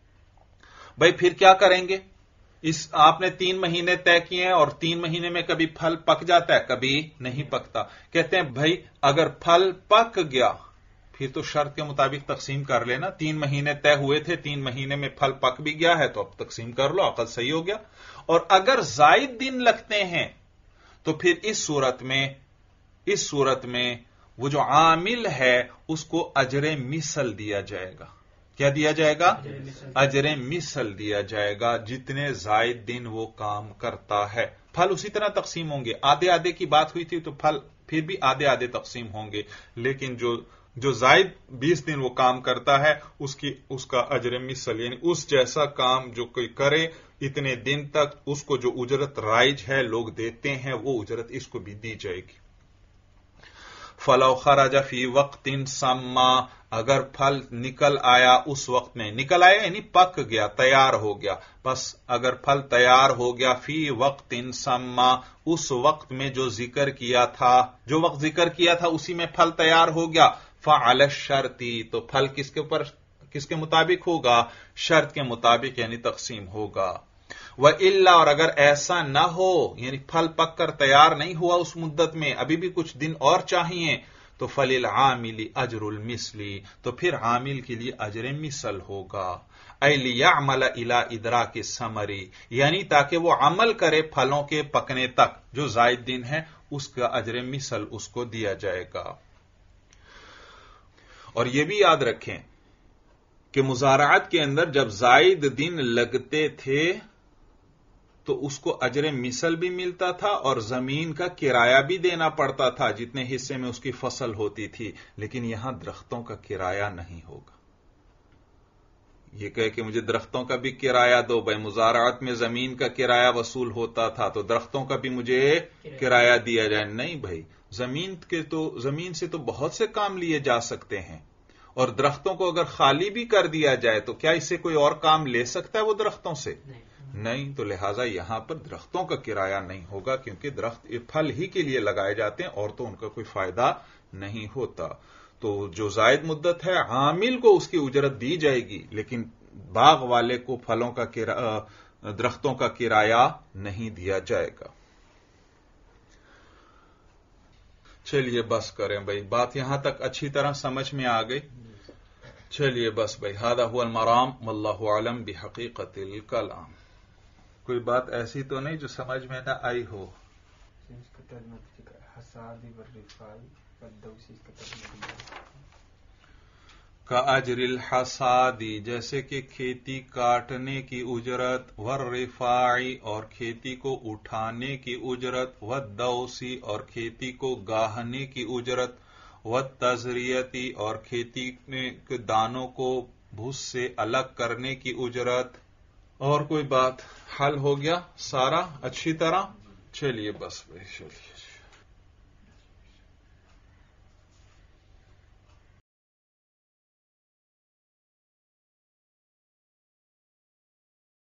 بھئی پھر کیا کریں گے؟ اس آپ نے تین مہینے طے کیے ہیں اور تین مہینے میں کبھی پھل پک جاتا ہے، کبھی نہیں پکتا، کہتے ہیں بھائی اگر پھل پک گیا پھر تو شرط کے مطابق تقسیم کر لینا، تین مہینے طے ہوئے تھے، تین مہینے میں پھل پک بھی گیا ہے تو اب تقسیم کر لو، عقد صحیح ہو گیا۔ اور اگر زائد دن لگتے ہیں تو پھر اس صورت میں اس صورت میں وہ جو عامل ہے اس کو اجر مثل دیا جائے گا۔ کیا دیا جائے گا؟ اجر مثل دیا جائے گا، جتنے زائد دن وہ کام کرتا ہے۔ پھل اسی طرح تقسیم ہوں گے، آدھے آدھے کی بات ہوئی تھی تو پھل پھر بھی آدھے آدھے تقسیم ہوں گے، لیکن جو جو زائد بیس دن وہ کام کرتا ہے اس کی اس کا اجر مثل، یعنی اس جیسا کام جو کوئی کرے اتنے دن تک اس کو جو اجرت رائج ہے لوگ دیتے ہیں وہ اجرت اس کو بھی دی جائے گی۔ فلو خرج فی وقت سما، اگر پھل نکل آیا اس وقت میں، نکل آیا یعنی پک گیا، تیار ہو گیا، بس اگر پھل تیار ہو گیا فی وقت سما، اس وقت میں جو ذکر کیا تھا، جو وقت ذکر کیا تھا اسی میں پھل تیار ہو گیا، فعلی الشرط، تو پھل کس کے اوپر کس کے مطابق ہوگا؟ شرط کے مطابق، یعنی تقسیم ہوگا۔ وَإِلَّا، اور اگر ایسا نہ ہو یعنی پھل پک کر تیار نہیں ہوا اس مدت میں، ابھی بھی کچھ دن اور چاہیے، تو فَلِلْعَامِلِ أَجْرُ الْمِثْلِ، تو پھر عامل کے لیے اجر مثل ہوگا۔ اَيْ لِيَعْمَلَ إِلَىٰ إِدْرَاكِ الثَّمَرِ، یعنی تاکہ وہ عمل کرے پھلوں کے پکنے تک، جو زائد دن ہے اس کا اجر مثل اس کو دیا جائے گا۔ اور یہ بھی یاد رکھیں کہ مزارعت کے اندر جب زائد دن لگتے تھے تو اس کو اجر مثل بھی ملتا تھا اور زمین کا کرایہ بھی دینا پڑتا تھا جتنے حصے میں اس کی فصل ہوتی تھی، لیکن یہاں درختوں کا کرایہ نہیں ہوگا۔ یہ کہے کہ مجھے درختوں کا بھی کرایہ دو، بھائی مزارعت میں زمین کا کرایہ وصول ہوتا تھا تو درختوں کا بھی مجھے کرایہ دیا جائے، نہیں بھائی، زمین کے تو زمین سے تو بہت سے کام لیے جا سکتے ہیں، اور درختوں کو اگر خالی بھی کر دیا جائے تو کیا اس سے کوئی اور کام لے سکتا ہے وہ درختوں سے؟ نہیں، تو لہٰذا یہاں پر درختوں کا کرایہ نہیں ہوگا، کیونکہ درخت پھل ہی کے لیے لگائے جاتے ہیں اور تو ان کا کوئی فائدہ نہیں ہوتا۔ تو جو زائد مدت ہے عامل کو اس کی اجرت دی جائے گی، لیکن باغ والے کو پھلوں کا درختوں کا کرایہ نہیں دیا جائے گا۔ چلیے بس کریں بھائی، بات یہاں تک اچھی طرح سمجھ میں آ گئی؟ چلیے بس بھائی، ھذا ھو المرام واللہ اعلم بحقیقت الکلام۔ کوئی بات ایسی تو نہیں جو سمجھ میں نہ آئی ہو؟ کاجر الحصادی، جیسے کہ کھیتی کاٹنے کی اجرت، والرفاعی اور کھیتی کو اٹھانے کی اجرت، والدوسی اور کھیتی کو گاہنے کی اجرت، والتزریتی اور کھیتی میں دانوں کو بھوس سے الگ کرنے کی اجرت۔ اور کوئی بات؟ حل ہو گیا سارا اچھی طرح؟ چلیے بس بھائی، چلیے۔